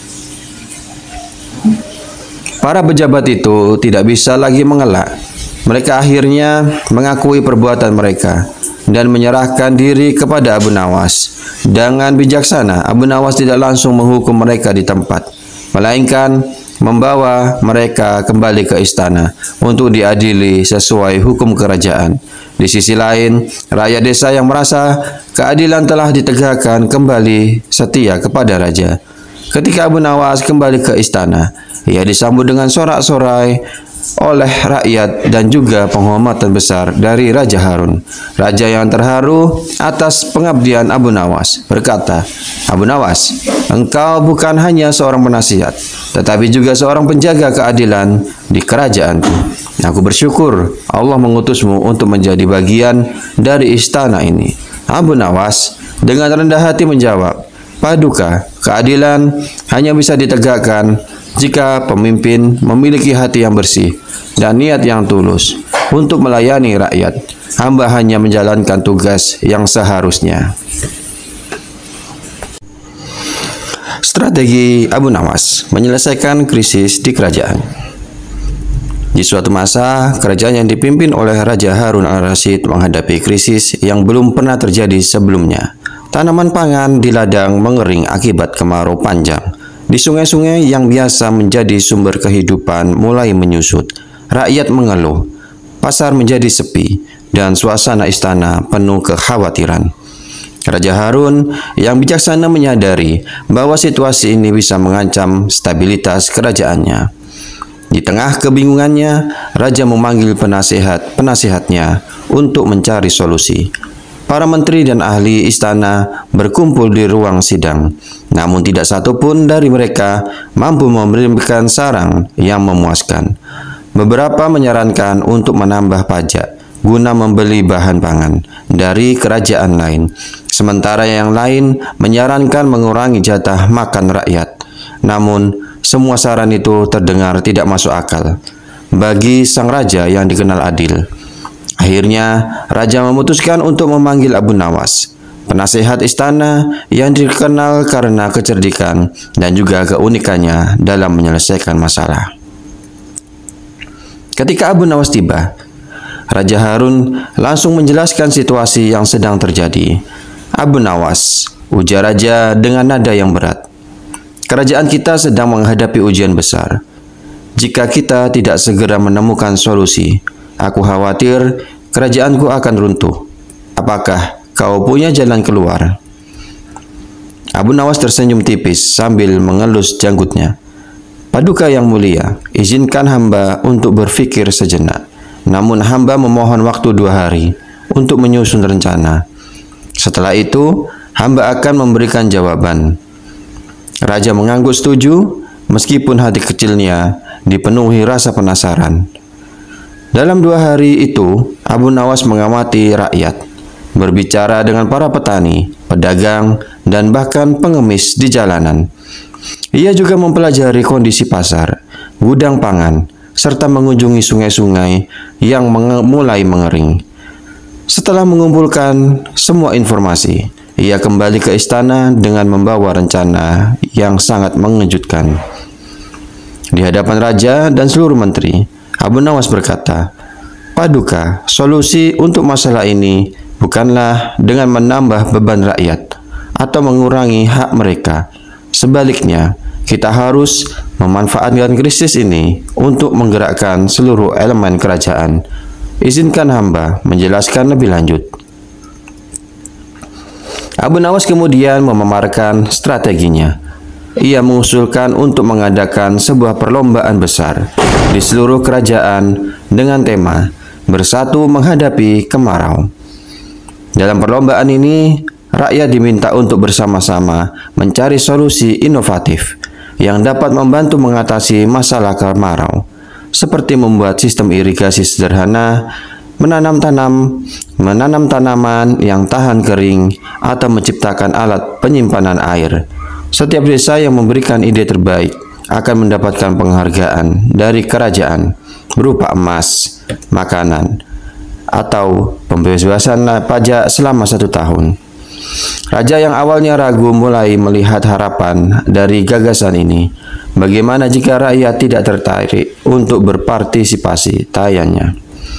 Para pejabat itu tidak bisa lagi mengelak. Mereka akhirnya mengakui perbuatan mereka dan menyerahkan diri kepada Abu Nawas. Dengan bijaksana, Abu Nawas tidak langsung menghukum mereka di tempat, melainkan membawa mereka kembali ke istana untuk diadili sesuai hukum kerajaan. Di sisi lain, rakyat desa yang merasa keadilan telah ditegakkan kembali setia kepada raja. Ketika Abu Nawas kembali ke istana, ia disambut dengan sorak-sorai oleh rakyat dan juga penghormatan besar dari Raja Harun. Raja yang terharu atas pengabdian Abu Nawas berkata, "Abu Nawas, engkau bukan hanya seorang penasihat, tetapi juga seorang penjaga keadilan di kerajaanku. Aku bersyukur Allah mengutusmu untuk menjadi bagian dari istana ini." Abu Nawas dengan rendah hati menjawab, "Paduka, keadilan hanya bisa ditegakkan jika pemimpin memiliki hati yang bersih dan niat yang tulus untuk melayani rakyat. Hamba hanya menjalankan tugas yang seharusnya." Strategi Abu Nawas menyelesaikan krisis di kerajaan. Di suatu masa, kerajaan yang dipimpin oleh Raja Harun al-Rasyid menghadapi krisis yang belum pernah terjadi sebelumnya. Tanaman pangan di ladang mengering akibat kemarau panjang. Di sungai-sungai yang biasa menjadi sumber kehidupan mulai menyusut. Rakyat mengeluh, pasar menjadi sepi, dan suasana istana penuh kekhawatiran. Raja Harun yang bijaksana menyadari bahwa situasi ini bisa mengancam stabilitas kerajaannya. Di tengah kebingungannya, Raja memanggil penasihatnya untuk mencari solusi. Para menteri dan ahli istana berkumpul di ruang sidang, namun tidak satu pun dari mereka mampu memberikan saran yang memuaskan. Beberapa menyarankan untuk menambah pajak guna membeli bahan pangan dari kerajaan lain, sementara yang lain menyarankan mengurangi jatah makan rakyat. Namun, semua saran itu terdengar tidak masuk akal bagi sang raja yang dikenal adil. Akhirnya, raja memutuskan untuk memanggil Abu Nawas, penasehat istana yang dikenal karena kecerdikan dan juga keunikannya dalam menyelesaikan masalah. Ketika Abu Nawas tiba, Raja Harun langsung menjelaskan situasi yang sedang terjadi. "Abu Nawas," ujar raja dengan nada yang berat, "kerajaan kita sedang menghadapi ujian besar. jika kita tidak segera menemukan solusi. Aku khawatir kerajaanku akan runtuh. Apakah kau punya jalan keluar?" Abu Nawas tersenyum tipis sambil mengelus janggutnya. "Paduka yang mulia, izinkan hamba untuk berpikir sejenak. Namun hamba memohon waktu 2 hari untuk menyusun rencana. Setelah itu, hamba akan memberikan jawaban." Raja mengangguk setuju, meskipun hati kecilnya dipenuhi rasa penasaran. Dalam 2 hari itu, Abu Nawas mengamati rakyat, berbicara dengan para petani, pedagang, dan bahkan pengemis di jalanan. Ia juga mempelajari kondisi pasar, gudang pangan, serta mengunjungi sungai-sungai yang mulai mengering. Setelah mengumpulkan semua informasi, ia kembali ke istana dengan membawa rencana yang sangat mengejutkan. Di hadapan raja dan seluruh menteri, Abu Nawas berkata, "Paduka, solusi untuk masalah ini bukanlah dengan menambah beban rakyat atau mengurangi hak mereka. Sebaliknya, kita harus memanfaatkan krisis ini untuk menggerakkan seluruh elemen kerajaan. Izinkan hamba menjelaskan lebih lanjut." Abu Nawas kemudian memaparkan strateginya. Ia mengusulkan untuk mengadakan sebuah perlombaan besar di seluruh kerajaan dengan tema "Bersatu Menghadapi Kemarau". Dalam perlombaan ini, rakyat diminta untuk bersama-sama mencari solusi inovatif yang dapat membantu mengatasi masalah kemarau, seperti membuat sistem irigasi sederhana, menanam tanaman yang tahan kering, atau menciptakan alat penyimpanan air. Setiap desa yang memberikan ide terbaik akan mendapatkan penghargaan dari kerajaan berupa emas, makanan, atau pembebasan pajak selama 1 tahun. Raja yang awalnya ragu mulai melihat harapan dari gagasan ini. Bagaimana jika rakyat tidak tertarik untuk berpartisipasi, tanyanya.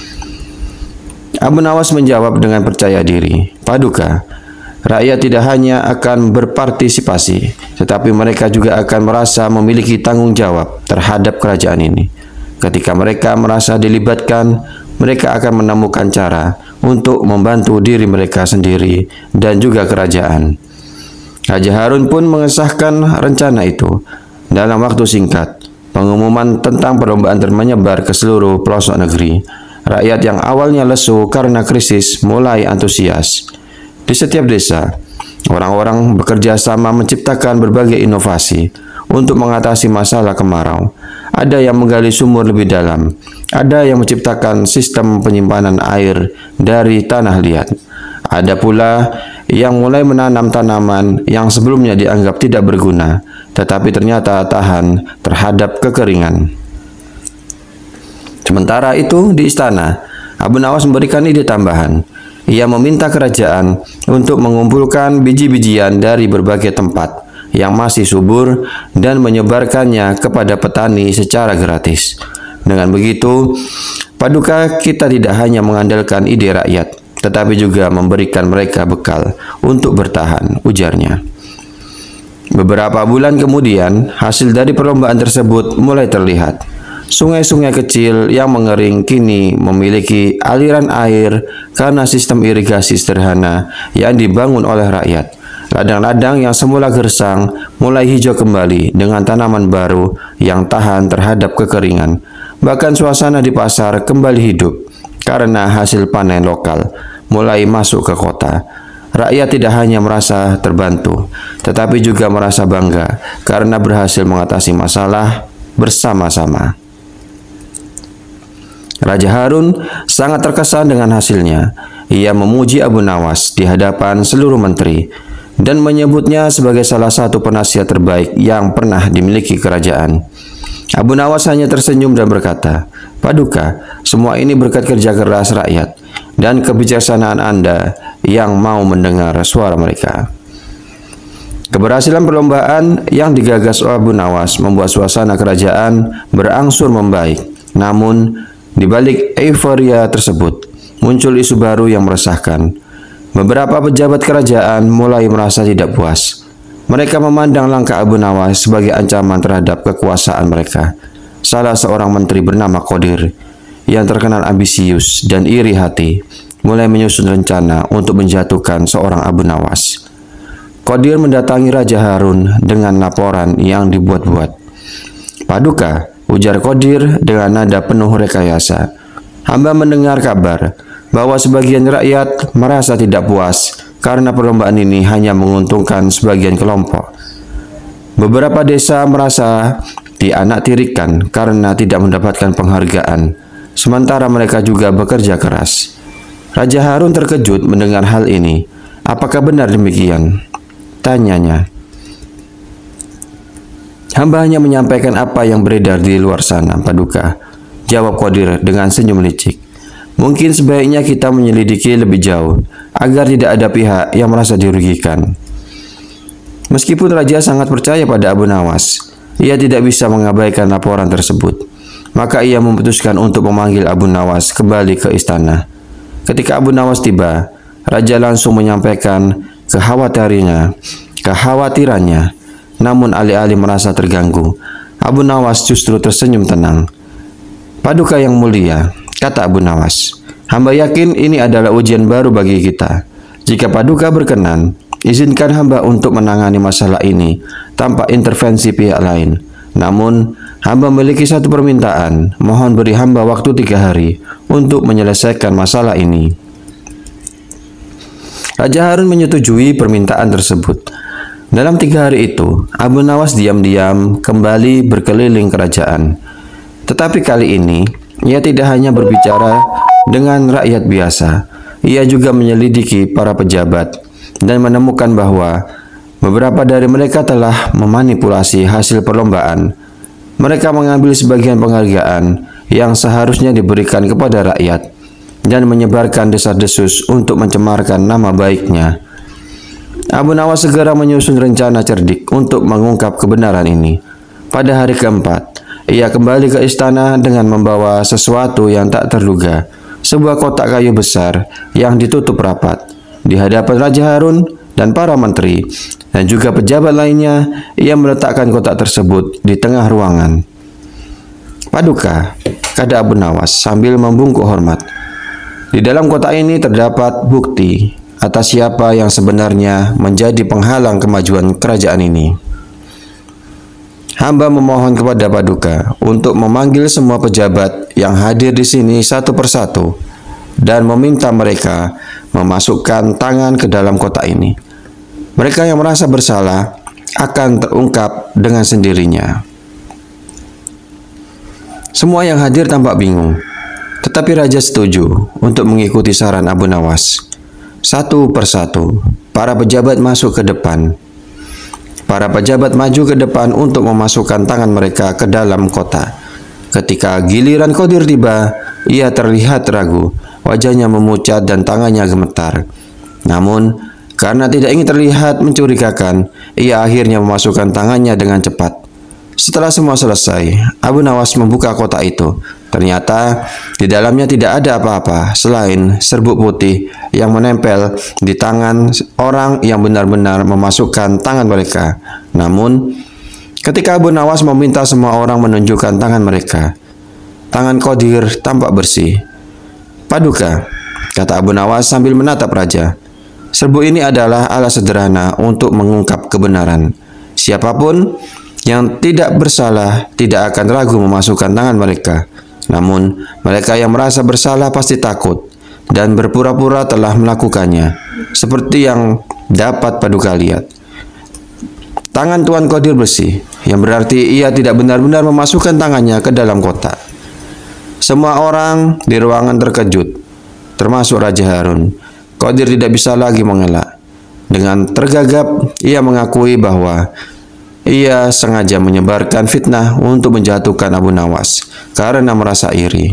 Abu Nawas menjawab dengan percaya diri, "Paduka, rakyat tidak hanya akan berpartisipasi, tetapi mereka juga akan merasa memiliki tanggung jawab terhadap kerajaan ini. Ketika mereka merasa dilibatkan, mereka akan menemukan cara untuk membantu diri mereka sendiri dan juga kerajaan." Raja Harun pun mengesahkan rencana itu. Dalam waktu singkat, pengumuman tentang perlombaan menyebar ke seluruh pelosok negeri. Rakyat yang awalnya lesu karena krisis mulai antusias. Di setiap desa, orang-orang bekerja sama menciptakan berbagai inovasi untuk mengatasi masalah kemarau. Ada yang menggali sumur lebih dalam, ada yang menciptakan sistem penyimpanan air dari tanah liat. Ada pula yang mulai menanam tanaman yang sebelumnya dianggap tidak berguna, tetapi ternyata tahan terhadap kekeringan. Sementara itu, di istana, Abu Nawas memberikan ide tambahan. Ia meminta kerajaan untuk mengumpulkan biji-bijian dari berbagai tempat yang masih subur dan menyebarkannya kepada petani secara gratis. Dengan begitu, paduka kita tidak hanya mengandalkan ide rakyat, tetapi juga memberikan mereka bekal untuk bertahan, ujarnya. Beberapa bulan kemudian, hasil dari perlombaan tersebut mulai terlihat. Sungai-sungai kecil yang mengering kini memiliki aliran air karena sistem irigasi sederhana yang dibangun oleh rakyat. Ladang-ladang yang semula gersang mulai hijau kembali dengan tanaman baru yang tahan terhadap kekeringan. Bahkan suasana di pasar kembali hidup karena hasil panen lokal mulai masuk ke kota. Rakyat tidak hanya merasa terbantu, tetapi juga merasa bangga karena berhasil mengatasi masalah bersama-sama. Raja Harun sangat terkesan dengan hasilnya. Ia memuji Abu Nawas di hadapan seluruh menteri dan menyebutnya sebagai salah satu penasihat terbaik yang pernah dimiliki kerajaan. Abu Nawas hanya tersenyum dan berkata, "Paduka, semua ini berkat kerja keras rakyat dan kebijaksanaan Anda yang mau mendengar suara mereka." Keberhasilan perlombaan yang digagas oleh Abu Nawas membuat suasana kerajaan berangsur membaik. Namun, di balik euforia tersebut, muncul isu baru yang meresahkan. Beberapa pejabat kerajaan mulai merasa tidak puas. Mereka memandang langkah Abu Nawas sebagai ancaman terhadap kekuasaan mereka. salah seorang menteri bernama Qadir yang terkenal ambisius dan iri hati mulai menyusun rencana untuk menjatuhkan seorang Abu Nawas. Qadir mendatangi Raja Harun dengan laporan yang dibuat-buat. "Paduka," ujar Qadir dengan nada penuh rekayasa, "hamba mendengar kabar bahwa sebagian rakyat merasa tidak puas karena perlombaan ini hanya menguntungkan sebagian kelompok. Beberapa desa merasa dianaktirikan karena tidak mendapatkan penghargaan, sementara mereka juga bekerja keras." Raja Harun terkejut mendengar hal ini. "Apakah benar demikian?" tanyanya. "Hamba hanya menyampaikan apa yang beredar di luar sana, Paduka," jawab Qadir dengan senyum licik. "Mungkin sebaiknya kita menyelidiki lebih jauh agar tidak ada pihak yang merasa dirugikan." Meskipun Raja sangat percaya pada Abu Nawas, ia tidak bisa mengabaikan laporan tersebut. Maka ia memutuskan untuk memanggil Abu Nawas kembali ke istana. Ketika Abu Nawas tiba, Raja langsung menyampaikan kekhawatirannya. Namun alih-alih merasa terganggu, Abu Nawas justru tersenyum tenang. "Paduka yang mulia," kata Abu Nawas, "hamba yakin ini adalah ujian baru bagi kita. Jika Paduka berkenan, izinkan hamba untuk menangani masalah ini tanpa intervensi pihak lain. Namun, hamba memiliki satu permintaan. Mohon beri hamba waktu 3 hari untuk menyelesaikan masalah ini." Raja Harun menyetujui permintaan tersebut. Dalam 3 hari itu, Abu Nawas diam-diam kembali berkeliling kerajaan. Tetapi kali ini, ia tidak hanya berbicara dengan rakyat biasa. Ia juga menyelidiki para pejabat dan menemukan bahwa beberapa dari mereka telah memanipulasi hasil perlombaan. Mereka mengambil sebagian penghargaan yang seharusnya diberikan kepada rakyat dan menyebarkan desas-desus untuk mencemarkan nama baiknya. Abu Nawas segera menyusun rencana cerdik untuk mengungkap kebenaran ini. Pada hari keempat, ia kembali ke istana dengan membawa sesuatu yang tak terduga, sebuah kotak kayu besar yang ditutup rapat. Di hadapan Raja Harun dan para menteri dan juga pejabat lainnya, ia meletakkan kotak tersebut di tengah ruangan. "Paduka," kata Abu Nawas sambil membungkuk hormat, "di dalam kotak ini terdapat bukti atas siapa yang sebenarnya menjadi penghalang kemajuan kerajaan ini. Hamba memohon kepada Paduka untuk memanggil semua pejabat yang hadir di sini satu persatu dan meminta mereka memasukkan tangan ke dalam kotak ini. Mereka yang merasa bersalah akan terungkap dengan sendirinya." Semua yang hadir tampak bingung, tetapi Raja setuju untuk mengikuti saran Abu Nawas. Satu persatu, para pejabat masuk ke depan. Para pejabat maju ke depan untuk memasukkan tangan mereka ke dalam kotak. Ketika giliran Qadir tiba, ia terlihat ragu, wajahnya memucat dan tangannya gemetar. Namun, karena tidak ingin terlihat mencurigakan, ia akhirnya memasukkan tangannya dengan cepat. Setelah semua selesai, Abu Nawas membuka kotak itu. Ternyata di dalamnya tidak ada apa-apa selain serbuk putih yang menempel di tangan orang yang benar-benar memasukkan tangan mereka. Namun, ketika Abu Nawas meminta semua orang menunjukkan tangan mereka, tangan Qadir tampak bersih. "Paduka," kata Abu Nawas sambil menatap Raja, "serbuk ini adalah alat sederhana untuk mengungkap kebenaran. Siapapun yang tidak bersalah tidak akan ragu memasukkan tangan mereka. Namun, mereka yang merasa bersalah pasti takut dan berpura-pura telah melakukannya, seperti yang dapat Paduka lihat. Tangan Tuan Qadir bersih, yang berarti ia tidak benar-benar memasukkan tangannya ke dalam kotak." Semua orang di ruangan terkejut, termasuk Raja Harun. Qadir tidak bisa lagi mengelak. Dengan tergagap, ia mengakui bahwa ia sengaja menyebarkan fitnah untuk menjatuhkan Abu Nawas karena merasa iri.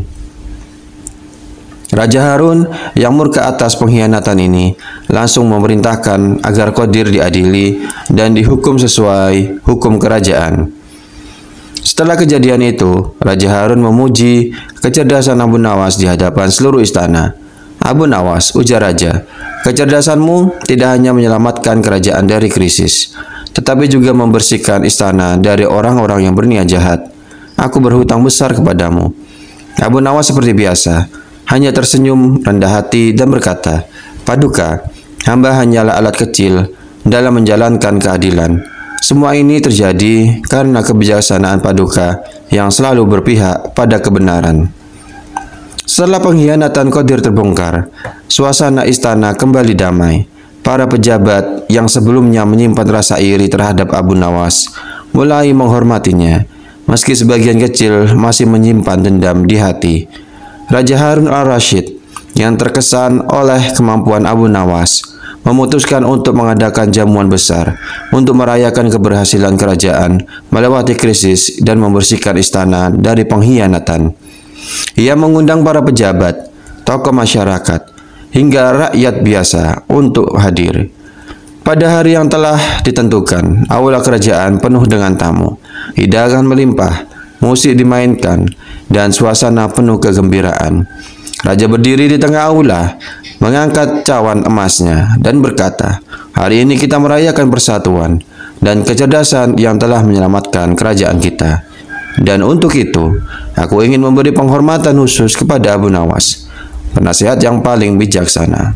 Raja Harun yang murka atas pengkhianatan ini langsung memerintahkan agar Qadir diadili dan dihukum sesuai hukum kerajaan. Setelah kejadian itu, Raja Harun memuji kecerdasan Abu Nawas di hadapan seluruh istana. "Abu Nawas," ujar Raja, "kecerdasanmu tidak hanya menyelamatkan kerajaan dari krisis, tetapi juga membersihkan istana dari orang-orang yang berniat jahat. aku berhutang besar kepadamu." Abu Nawas seperti biasa, hanya tersenyum rendah hati dan berkata, "Paduka, hamba hanyalah alat kecil dalam menjalankan keadilan. Semua ini terjadi karena kebijaksanaan Paduka yang selalu berpihak pada kebenaran." Setelah pengkhianatan Qadir terbongkar, suasana istana kembali damai. Para pejabat yang sebelumnya menyimpan rasa iri terhadap Abu Nawas mulai menghormatinya, meski sebagian kecil masih menyimpan dendam di hati. Raja Harun al-Rashid yang terkesan oleh kemampuan Abu Nawas memutuskan untuk mengadakan jamuan besar untuk merayakan keberhasilan kerajaan melewati krisis dan membersihkan istana dari pengkhianatan. Ia mengundang para pejabat, tokoh masyarakat, hingga rakyat biasa untuk hadir. Pada hari yang telah ditentukan, aula kerajaan penuh dengan tamu, hidangan melimpah, musik dimainkan, dan suasana penuh kegembiraan. Raja berdiri di tengah aula, mengangkat cawan emasnya, dan berkata, "Hari ini kita merayakan persatuan dan kecerdasan yang telah menyelamatkan kerajaan kita. Dan untuk itu, aku ingin memberi penghormatan khusus kepada Abu Nawas, penasihat yang paling bijaksana."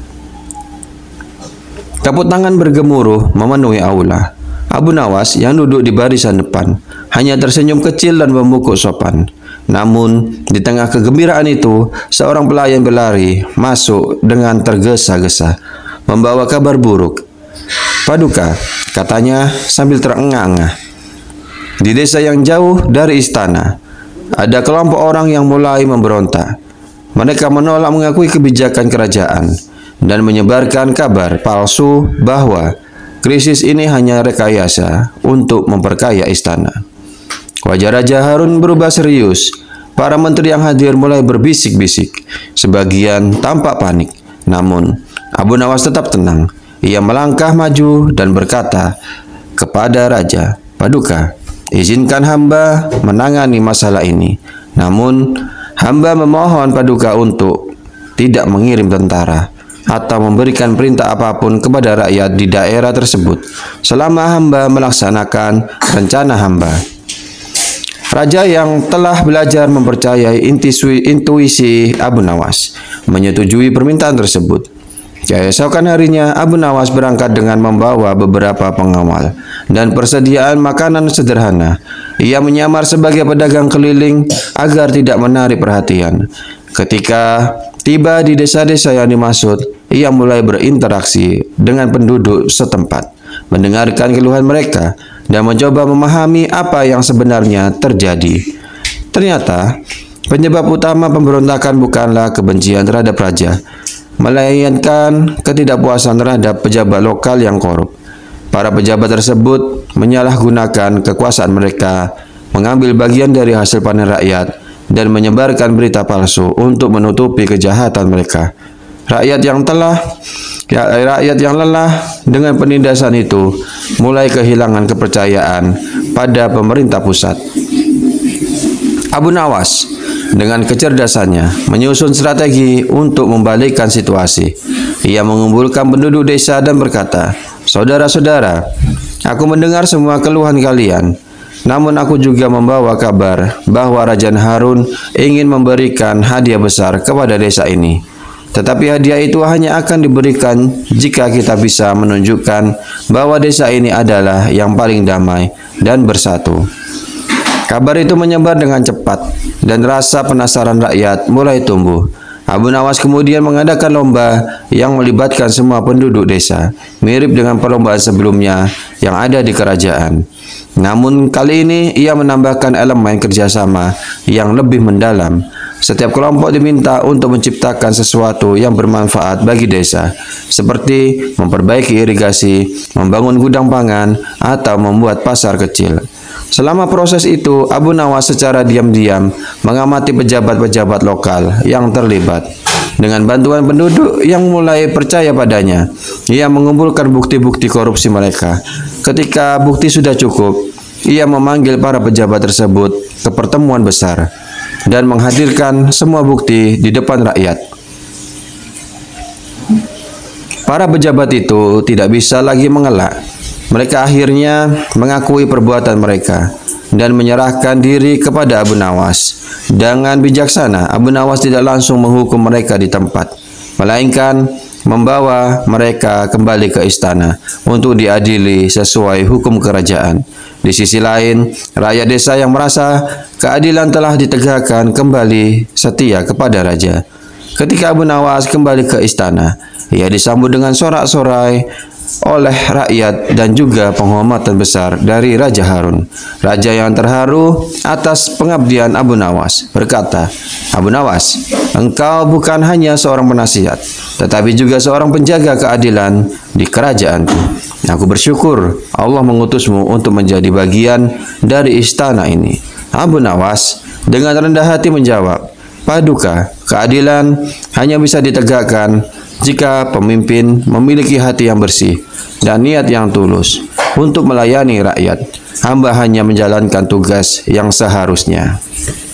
Tepuk tangan bergemuruh memenuhi aula. Abu Nawas yang duduk di barisan depan hanya tersenyum kecil dan membungkuk sopan. Namun, di tengah kegembiraan itu, seorang pelayan berlari masuk dengan tergesa-gesa, membawa kabar buruk. "Paduka," katanya sambil terengah-engah, "di desa yang jauh dari istana, ada kelompok orang yang mulai memberontak. Mereka menolak mengakui kebijakan kerajaan dan menyebarkan kabar palsu bahwa krisis ini hanya rekayasa untuk memperkaya istana." Wajah Raja Harun berubah serius. Para menteri yang hadir mulai berbisik-bisik. Sebagian tampak panik. Namun, Abu Nawas tetap tenang. Ia melangkah maju dan berkata kepada Raja, "Paduka, izinkan hamba menangani masalah ini. Namun, hamba memohon Paduka untuk tidak mengirim tentara atau memberikan perintah apapun kepada rakyat di daerah tersebut selama hamba melaksanakan rencana hamba." Raja yang telah belajar mempercayai intuisi Abu Nawas menyetujui permintaan tersebut. Keesokan harinya, Abu Nawas berangkat dengan membawa beberapa pengawal dan persediaan makanan sederhana. Ia menyamar sebagai pedagang keliling agar tidak menarik perhatian. Ketika tiba di desa-desa yang dimaksud, ia mulai berinteraksi dengan penduduk setempat, mendengarkan keluhan mereka, dan mencoba memahami apa yang sebenarnya terjadi. Ternyata, penyebab utama pemberontakan bukanlah kebencian terhadap raja, melainkan ketidakpuasan terhadap pejabat lokal yang korup. Para pejabat tersebut menyalahgunakan kekuasaan mereka, mengambil bagian dari hasil panen rakyat, dan menyebarkan berita palsu untuk menutupi kejahatan mereka. Rakyat yang lelah dengan penindasan itu mulai kehilangan kepercayaan pada pemerintah pusat. Abu Nawas dengan kecerdasannya menyusun strategi untuk membalikkan situasi. Ia mengumpulkan penduduk desa dan berkata, "Saudara-saudara, aku mendengar semua keluhan kalian. Namun aku juga membawa kabar bahwa Raja Harun ingin memberikan hadiah besar kepada desa ini. Tetapi hadiah itu hanya akan diberikan jika kita bisa menunjukkan bahwa desa ini adalah yang paling damai dan bersatu." Kabar itu menyebar dengan cepat dan rasa penasaran rakyat mulai tumbuh. Abu Nawas kemudian mengadakan lomba yang melibatkan semua penduduk desa, mirip dengan perlombaan sebelumnya yang ada di kerajaan. Namun kali ini ia menambahkan elemen kerjasama yang lebih mendalam. Setiap kelompok diminta untuk menciptakan sesuatu yang bermanfaat bagi desa, seperti memperbaiki irigasi, membangun gudang pangan, atau membuat pasar kecil. Selama proses itu, Abu Nawas secara diam-diam mengamati pejabat-pejabat lokal yang terlibat. Dengan bantuan penduduk yang mulai percaya padanya, ia mengumpulkan bukti-bukti korupsi mereka. Ketika bukti sudah cukup, ia memanggil para pejabat tersebut ke pertemuan besar dan menghadirkan semua bukti di depan rakyat. Para pejabat itu tidak bisa lagi mengelak. Mereka akhirnya mengakui perbuatan mereka. dan menyerahkan diri kepada Abu Nawas. Dengan bijaksana, Abu Nawas tidak langsung menghukum mereka di tempat, melainkan membawa mereka kembali ke istana untuk diadili sesuai hukum kerajaan. Di sisi lain, rakyat desa yang merasa keadilan telah ditegakkan kembali setia kepada raja. Ketika Abu Nawas kembali ke istana, ia disambut dengan sorak-sorai oleh rakyat dan juga penghormatan besar dari Raja Harun. Raja yang terharu atas pengabdian Abu Nawas berkata, "Abu Nawas, engkau bukan hanya seorang penasihat, tetapi juga seorang penjaga keadilan di kerajaanku. Aku bersyukur Allah mengutusmu untuk menjadi bagian dari istana ini." Abu Nawas dengan rendah hati menjawab, "Paduka, keadilan hanya bisa ditegakkan jika pemimpin memiliki hati yang bersih dan niat yang tulus untuk melayani rakyat. Hamba hanya menjalankan tugas yang seharusnya."